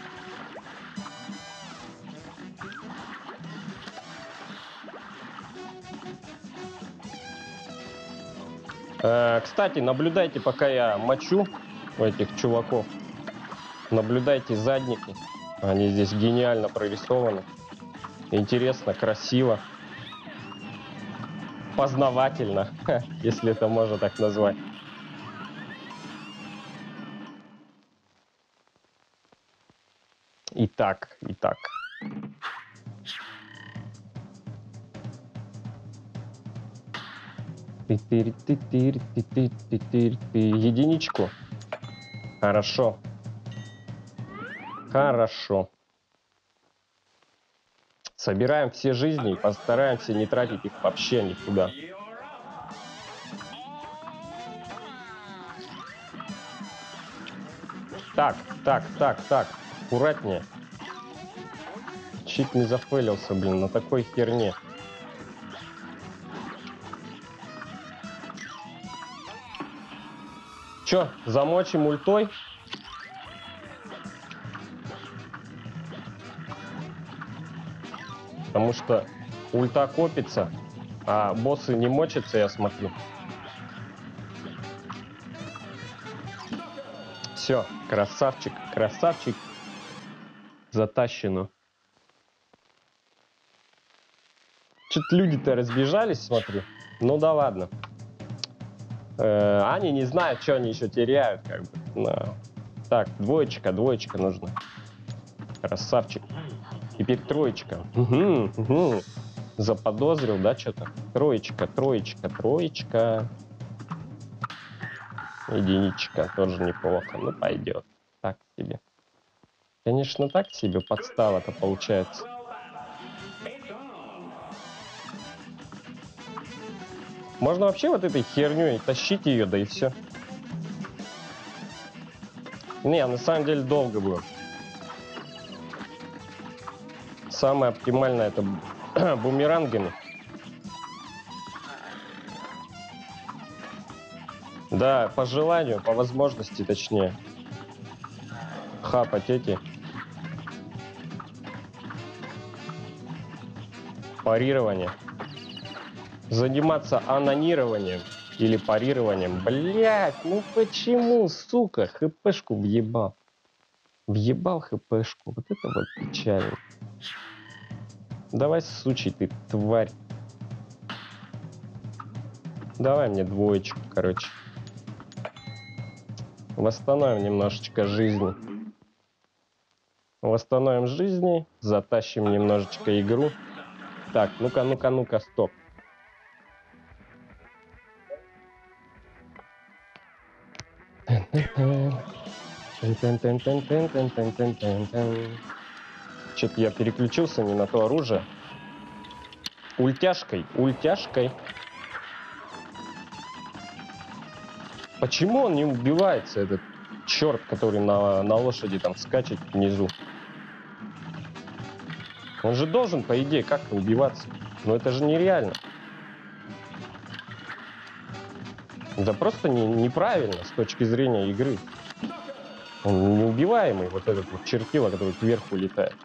Кстати, наблюдайте, пока я мочу этих чуваков. Наблюдайте задники. Они здесь гениально прорисованы. Интересно, красиво. Познавательно, если это можно так назвать. Итак. Единичку. Хорошо. Собираем все жизни и постараемся не тратить их вообще никуда. Так. Аккуратнее. Чуть не зафейлился, блин, на такой херне. Чё, замочим ультой? Потому что ульта копится, а боссы не мочатся, я смотрю. Все, красавчик. Затащено. Что-то люди-то разбежались, смотрю. Ну да ладно. Они не знают, что они еще теряют, как бы. Да. Так, двоечка нужно. Красавчик. Теперь троечка. Угу. Заподозрил, да, что-то? Троечка. Единичка тоже неплохо. Ну, пойдет. Так себе. Конечно, так себе подстава-то получается. Можно вообще вот этой херней тащить ее, да и все. Не, на самом деле долго было. Самое оптимальное это бумерангами. Да, по желанию, по возможности точнее. Хапать эти. Парирование. Заниматься анонированием или парированием. Блять, ну почему, сука, хпшку въебал? Въебал хпшку. Вот это вот печально. Давай, сучий ты, тварь. Давай мне двоечку, короче. Восстановим немножечко жизни. Восстановим жизни. Затащим немножечко игру. Так, ну-ка, стоп. Что-то я переключился не на то оружие. Ультяшкой. Почему он не убивается, этот черт, который на лошади там скачет внизу? Он же должен, по идее, как-то убиваться. Но это же нереально. Это просто неправильно с точки зрения игры. Он неубиваемый, вот этот вот чертила, который кверху летает.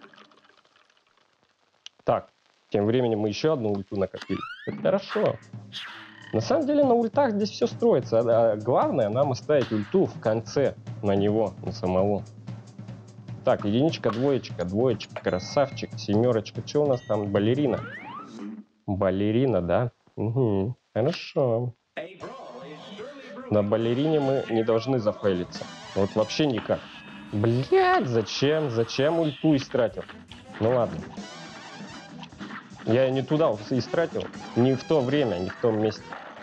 Так, тем временем мы еще одну ульту накопили. Это хорошо. На самом деле на ультах здесь все строится. А главное нам оставить ульту в конце на него, на самого. Так, единичка, двоечка, красавчик, семерочка. Что у нас там? Балерина. Балерина, да? Угу, хорошо. На балерине мы не должны зафейлиться. Вот вообще никак. Блять, зачем ульту истратил? Ну ладно. Я не туда истратил. Не в то время, не в том месте.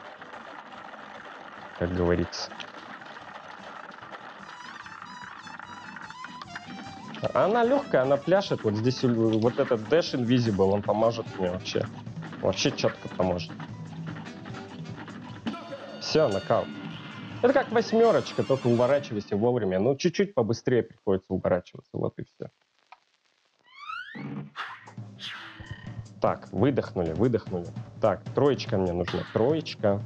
Как говорится. Она легкая, она пляшет. Вот здесь вот этот Dash Invisible, он поможет мне вообще. Вообще четко поможет. Все, нокаут. Это как восьмерочка, только уворачивайся вовремя. Ну, чуть-чуть побыстрее приходится уворачиваться. Вот и все. Так, выдохнули, выдохнули. Так, троечка мне нужна. Троечка.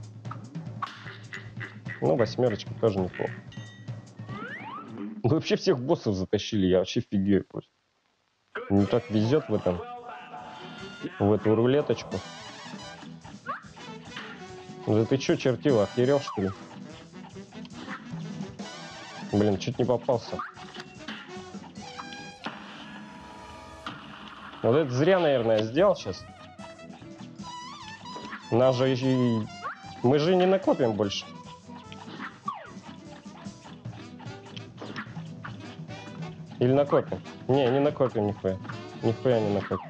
Ну, восьмерочка тоже неплохо. Мы вообще всех боссов затащили. Я вообще фигею просто. Мне так везет в эту рулеточку. Да ты чё, чертила, охерел, что ли? Блин, чуть не попался. Вот это зря, наверное, сделал сейчас. Нас же и... Мы же не накопим больше. Или накопим? Не накопим нихуя. Нихуя не накопим.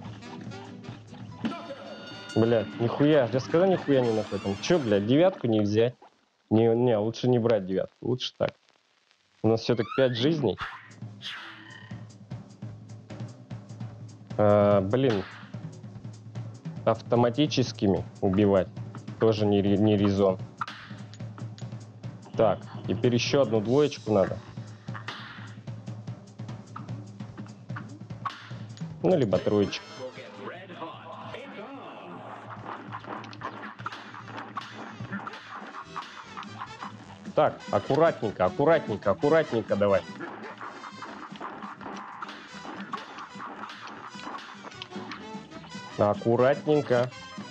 Блядь, нихуя. Я сказал, нихуя не накопим. Чё, блядь, девятку не взять? Не, лучше не брать девятку. Лучше так. У нас все-таки 5 жизней. Блин. Автоматическими убивать тоже не резон. Так, теперь еще одну двоечку надо. Ну, либо троечку. Так, аккуратненько, аккуратненько, аккуратненько давай. Аккуратненько.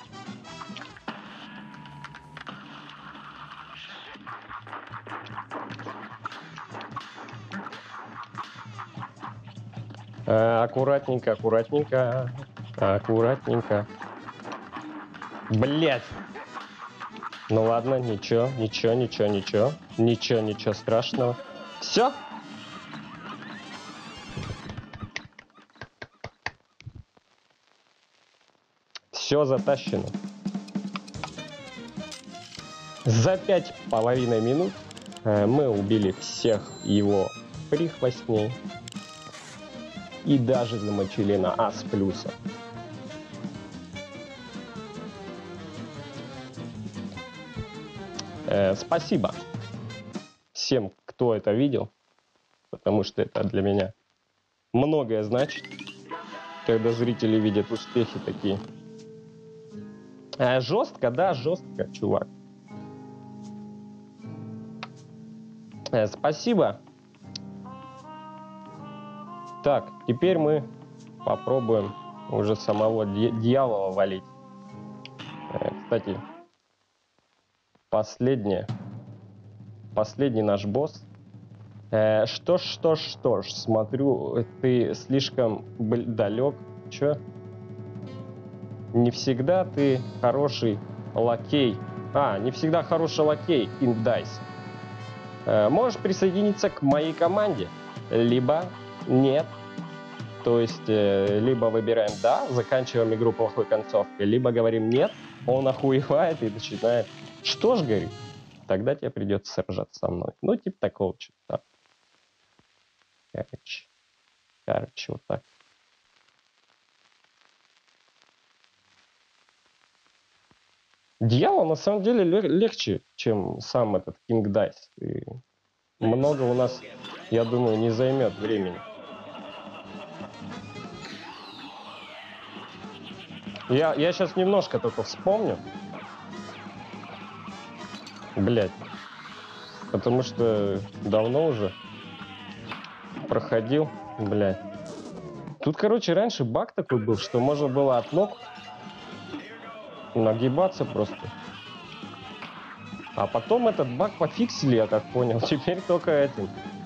Аккуратненько, аккуратненько. Аккуратненько. Блять. Ну ладно, ничего. Ничего страшного. Все? Все затащено. За 5,5 минут мы убили всех его прихвостней. И даже замочили на А с плюсом. Спасибо всем, кто это видел, потому что это для меня многое значит, когда зрители видят успехи такие. Жестко, да, жестко, чувак. Спасибо. Так, теперь мы попробуем уже самого дьявола валить. Кстати, последний наш босс. Что ж, смотрю, ты слишком далек. Чё? Не всегда ты хороший лакей. Не всегда хороший лакей, King Dice. Можешь присоединиться к моей команде, либо нет. То есть, либо выбираем да, заканчиваем игру плохой концовкой, либо говорим нет, он охуевает и начинает. Что ж, говорит, тогда тебе придется сражаться со мной. Ну, типа такого что-то. Короче, вот так. Дьявол на самом деле легче, чем сам этот King Dice. И много у нас, я думаю, не займет времени. Я сейчас немножко только вспомню. Блять. Потому что давно уже проходил. Блять. Тут, короче, раньше баг такой был, что можно было от ног нагибаться просто. А потом этот баг пофиксили, я так понял. Теперь только этим.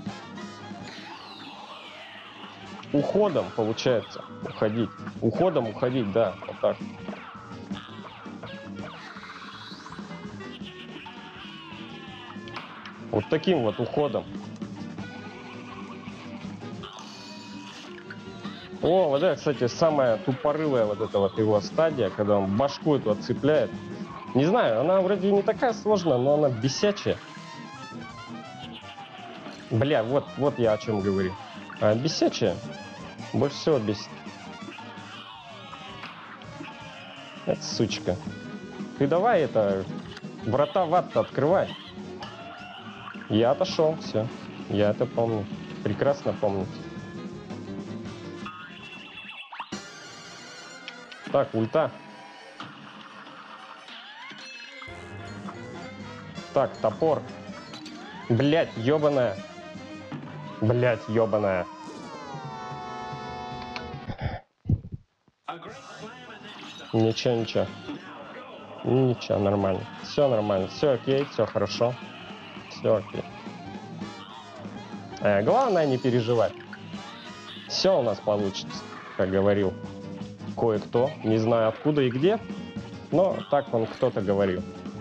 Уходом, получается, уходить. Уходом уходить, да, вот так. Вот таким вот уходом. О, вот это, кстати, самая тупорылая вот эта вот его стадия, когда он башку эту отцепляет. Не знаю, она вроде не такая сложная, но она бесячая. Бля, вот я о чем говорю. Бесячая. Больше всего бесит. Это сучка. Ты давай это... Врата в ад-то открывай. Я отошел, все. Я это помню. Прекрасно помню. Так, ульта. Так, топор. Блять, ёбаная. Блять, ёбаная. Ничего, ничего. Ничего, нормально. Все нормально. Все окей, все хорошо. Все окей. Главное не переживать. Все у нас получится, как говорил кое-кто. Не знаю откуда и где, но так он кто-то говорил.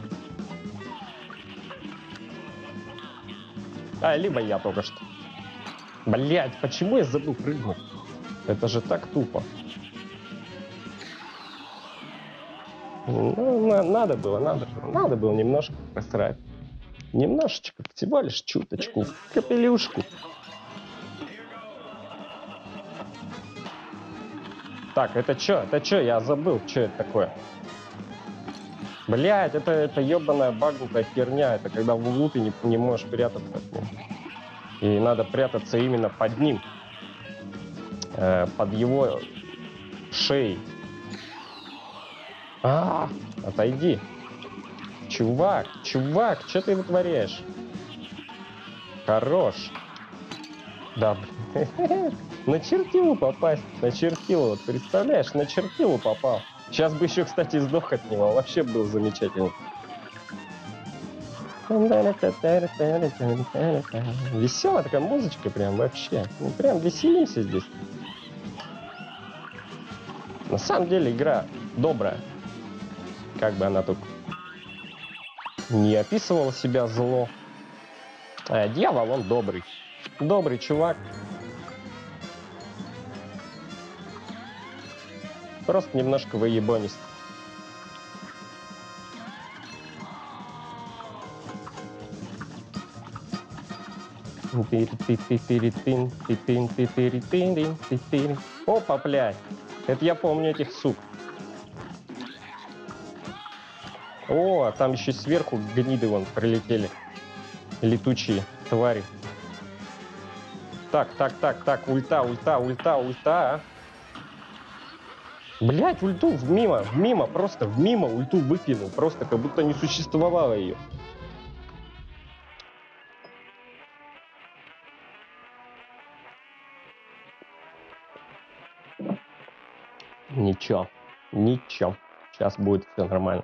Либо я только что. Блять, почему я забыл прыгнуть? Это же так тупо. Ну, надо было немножко посрать. Немножечко, всего лишь чуточку, капелюшку. Так, это чё? Это чё? Я забыл, что это такое. Блять, это ебаная багнутая херня. Это когда в углу ты не можешь прятаться от него. И надо прятаться именно под ним. Под его шеей. Отойди. Чувак, что ты вытворяешь? Хорош. Да, блин. На чертилу попасть. На чертилу, вот представляешь, на чертилу попал. Сейчас бы еще, кстати, сдох от него. Вообще был замечательный. Веселая такая музычка прям вообще. Ну, прям веселимся здесь. На самом деле игра добрая. Как бы она тут не описывала себя зло. Дьявол, он добрый. Добрый чувак. Просто немножко выебонист. Опа, блядь. Это я помню этих сук. О, там еще сверху гниды вон прилетели. Летучие твари. Так, ульта. Блять, ульту мимо, просто мимо ульту выкинул. Просто как будто не существовало ее. Ничего. Сейчас будет все нормально.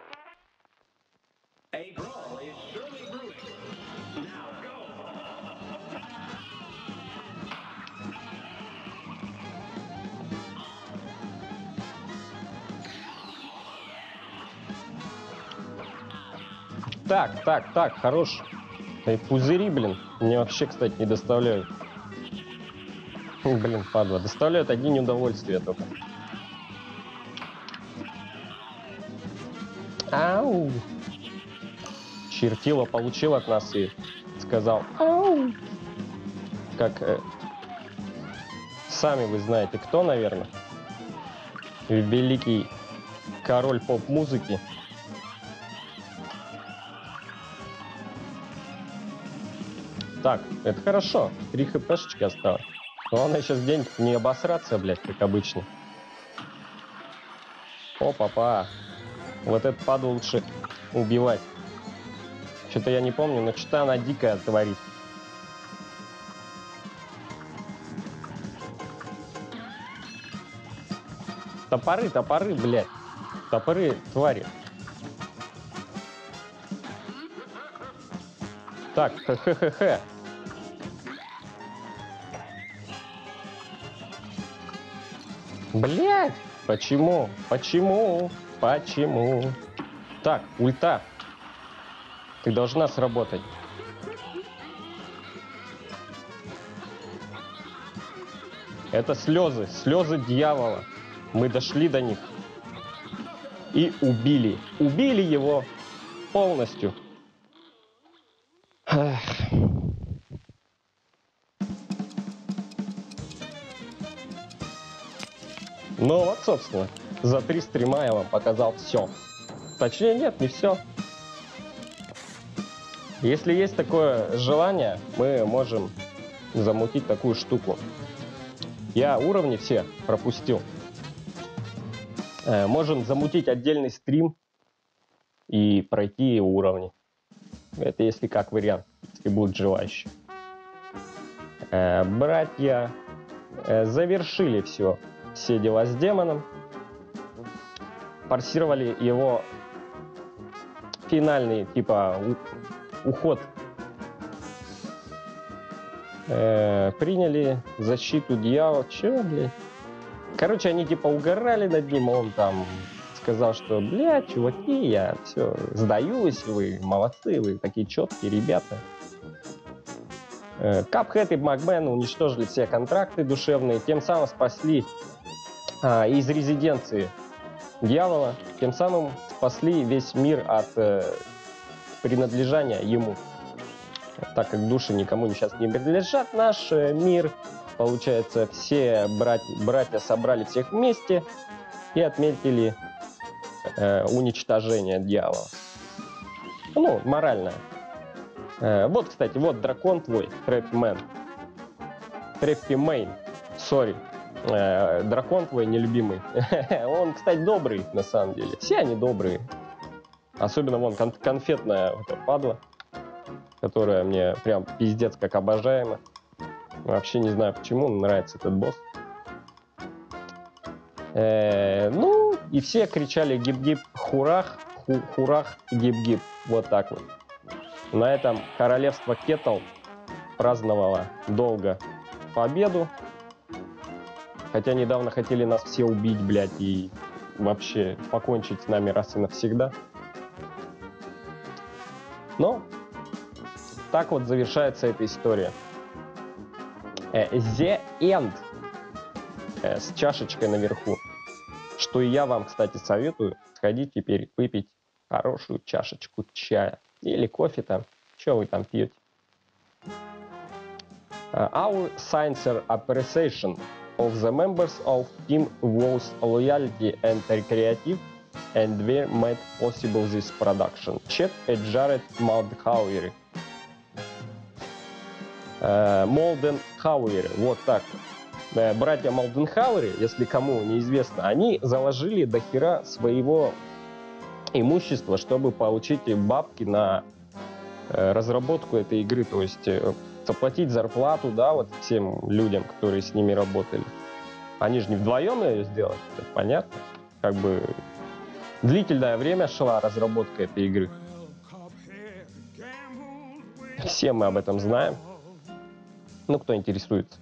Так, хорош. Пузыри, блин, мне вообще, кстати, не доставляют. Блин, падла. Доставляют одни неудовольствия только. Ау! Чертила получил от нас и сказал ау! Как сами вы знаете, кто, наверное? Великий король поп-музыки. Так, это хорошо. 3 хпшечки осталось. Главное сейчас где-нибудь не обосраться, блядь, как обычно. Опа-па. Вот это падлу лучше убивать. Что-то я не помню, но что-то она дикая творит. Топоры, блядь. Топоры, твари. Так, хе-хе-хе-хе. Блядь! Почему? Так, ульта. Ты должна сработать. Это слезы дьявола. Мы дошли до них. И убили. Убили его полностью. Ах. Ну вот, собственно. За 3 стрима я вам показал все. Точнее, нет, не все. Если есть такое желание, мы можем замутить такую штуку. Я уровни все пропустил. Можем замутить отдельный стрим и пройти уровни. Это если как вариант, если будут желающие. Братья завершили все дела с демоном. Форсировали его финальный, типа, уход. Приняли защиту дьявола. Че, блядь? Короче, они типа угорали над ним, он там сказал, что, блядь, чуваки, я все, сдаюсь, вы молодцы, вы такие четкие ребята. Капхэт и Магмен уничтожили все контракты душевные, тем самым спасли из резиденции дьявола, тем самым спасли весь мир от принадлежания ему. Так как души никому сейчас не принадлежат, наш мир, получается, все братья собрали всех вместе и отметили уничтожение дьявола. Ну, морально. Вот, кстати, вот дракон твой, Треппи Мейн, сори. Дракон твой нелюбимый. Он, кстати, добрый, на самом деле. Все они добрые. Особенно вон конфетная вот эта падла, которая мне прям пиздец как обожаема. Вообще не знаю, почему нравится этот босс. Ну, и все кричали гиб-гиб, хурах, хурах, гиб-гиб. Вот так вот. На этом королевство Кетл праздновало долго победу. Хотя недавно хотели нас все убить, блядь, и вообще покончить с нами раз и навсегда. Но так вот завершается эта история. The End. С чашечкой наверху. Что и я вам, кстати, советую. Сходить теперь выпить хорошую чашечку чая. Или кофе там. Что вы там пьете? Our sincere appreciation of the members of team was loyalty and creative and were made possible this production. Check Jared Moldenhauer. Молденхауэре, вот так. Братья Молденхауэры, если кому неизвестно, они заложили до хера своего имущества, чтобы получить бабки на разработку этой игры, то есть заплатить зарплату, да, вот всем людям, которые с ними работали. Они же не вдвоем ее сделали, это понятно. Как бы длительное время шла разработка этой игры. Все мы об этом знаем. Ну, кто интересуется.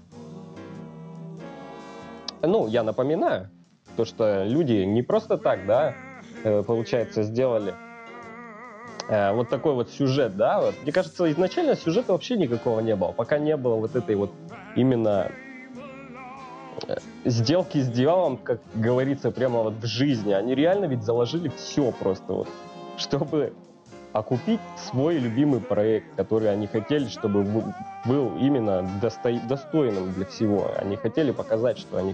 Ну, я напоминаю, то, что люди не просто так, да, получается, сделали вот такой вот сюжет, да, вот. Мне кажется, изначально сюжета вообще никакого не было, пока не было вот этой вот именно сделки с дьяволом, как говорится, прямо вот в жизни. Они реально ведь заложили все просто вот, чтобы окупить свой любимый проект, который они хотели, чтобы был именно достойным для всего. Они хотели показать, что они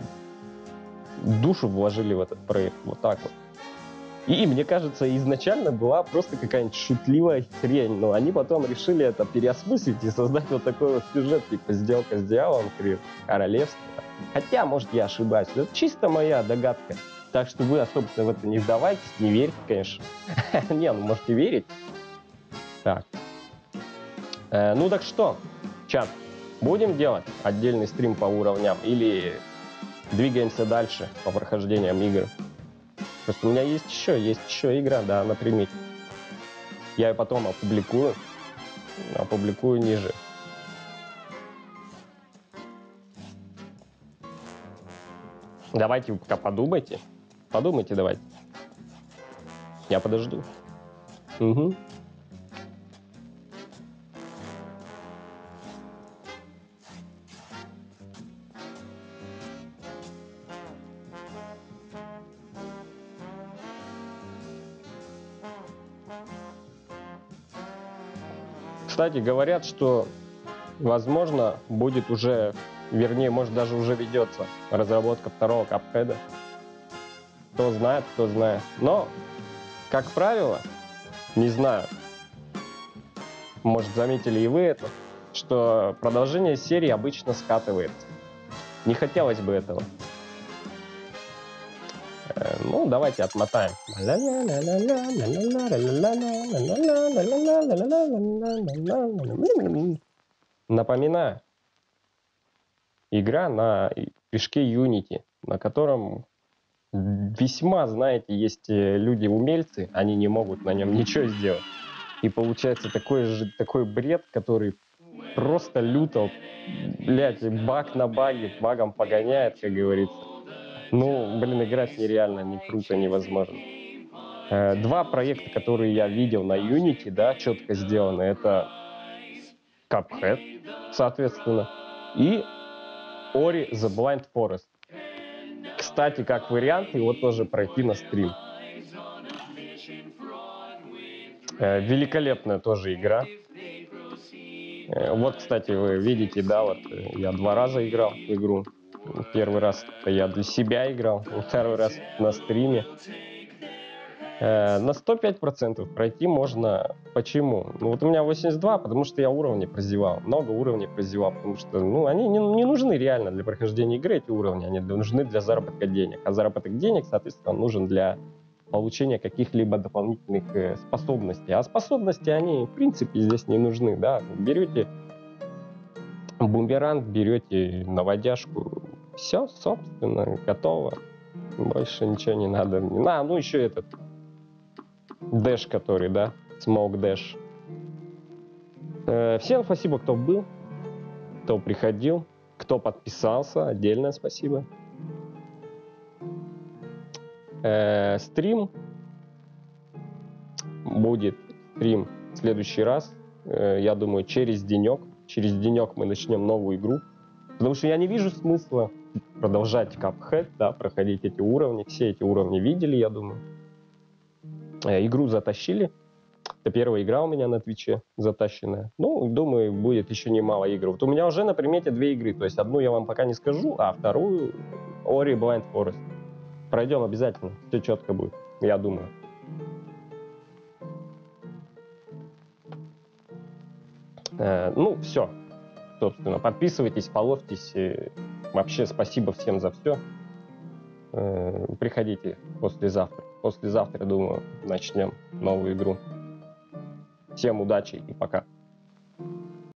душу вложили в этот проект. Вот так вот. И, мне кажется, изначально была просто какая-нибудь шутливая хрень, но они потом решили это переосмыслить и создать вот такой вот сюжет, типа сделка с дьяволом, королевство. Хотя, может, я ошибаюсь. Это чисто моя догадка. Так что вы особо в это не вдавайтесь, не верьте, конечно. Не, ну можете верить. Так. Ну так что, чат, будем делать отдельный стрим по уровням или двигаемся дальше по прохождениям игр? Просто у меня есть еще игра, да, на примете. Я ее потом опубликую ниже. Давайте пока подумайте. Подумайте, давайте. Я подожду. Угу. Кстати, говорят, что, возможно, будет уже, вернее, может, даже уже ведется разработка второго Капхеда. Кто знает, кто знает. Но, как правило, не знаю, может, заметили и вы это, что продолжение серии обычно скатывается. Не хотелось бы этого. Ну, давайте отмотаем. Напоминаю, игра на движке Unity, на котором весьма, знаете, есть люди-умельцы, они не могут на нем ничего сделать. И получается такой бред, который просто люто, блядь, баг на баге, багом погоняет, как говорится. Ну, блин, играть нереально, не круто, невозможно. Два проекта, которые я видел на Unity, да, четко сделаны, это Cuphead, соответственно, и Ori The Blind Forest. Кстати, как вариант, его тоже пройти на стрим. Великолепная тоже игра. Вот, кстати, вы видите, да, вот я 2 раза играл в игру. Первый раз я для себя играл, второй раз на стриме. На 105% пройти можно. Почему? Ну вот у меня 82, потому что я уровни прозевал. Много уровней прозевал, потому что ну, они не нужны реально для прохождения игры, эти уровни. Они нужны для заработка денег. А заработок денег, соответственно, нужен для получения каких-либо дополнительных способностей. А способности, они, в принципе, здесь не нужны. Да? Берете бумеранг, берете наводяшку. Все, собственно, готово. Больше ничего не надо. Ну еще этот Dash, который, да, Smoke Dash. Всем спасибо, кто был, кто приходил, кто подписался, отдельное спасибо. Стрим будет в следующий раз, я думаю, через денек. Через денек мы начнем новую игру, потому что я не вижу смысла продолжать Cuphead, да, проходить эти уровни. Все эти уровни видели, я думаю. Игру затащили. Это первая игра у меня на Твиче затащенная. Ну, думаю, будет еще немало игр. Вот у меня уже на примете 2 игры. То есть одну я вам пока не скажу, а вторую Ori Blind Forest. Пройдем обязательно. Все четко будет, я думаю. Ну, все. Собственно, подписывайтесь, половьтесь. Вообще, спасибо всем за все. Приходите послезавтра. Послезавтра, думаю, начнем новую игру. Всем удачи и пока.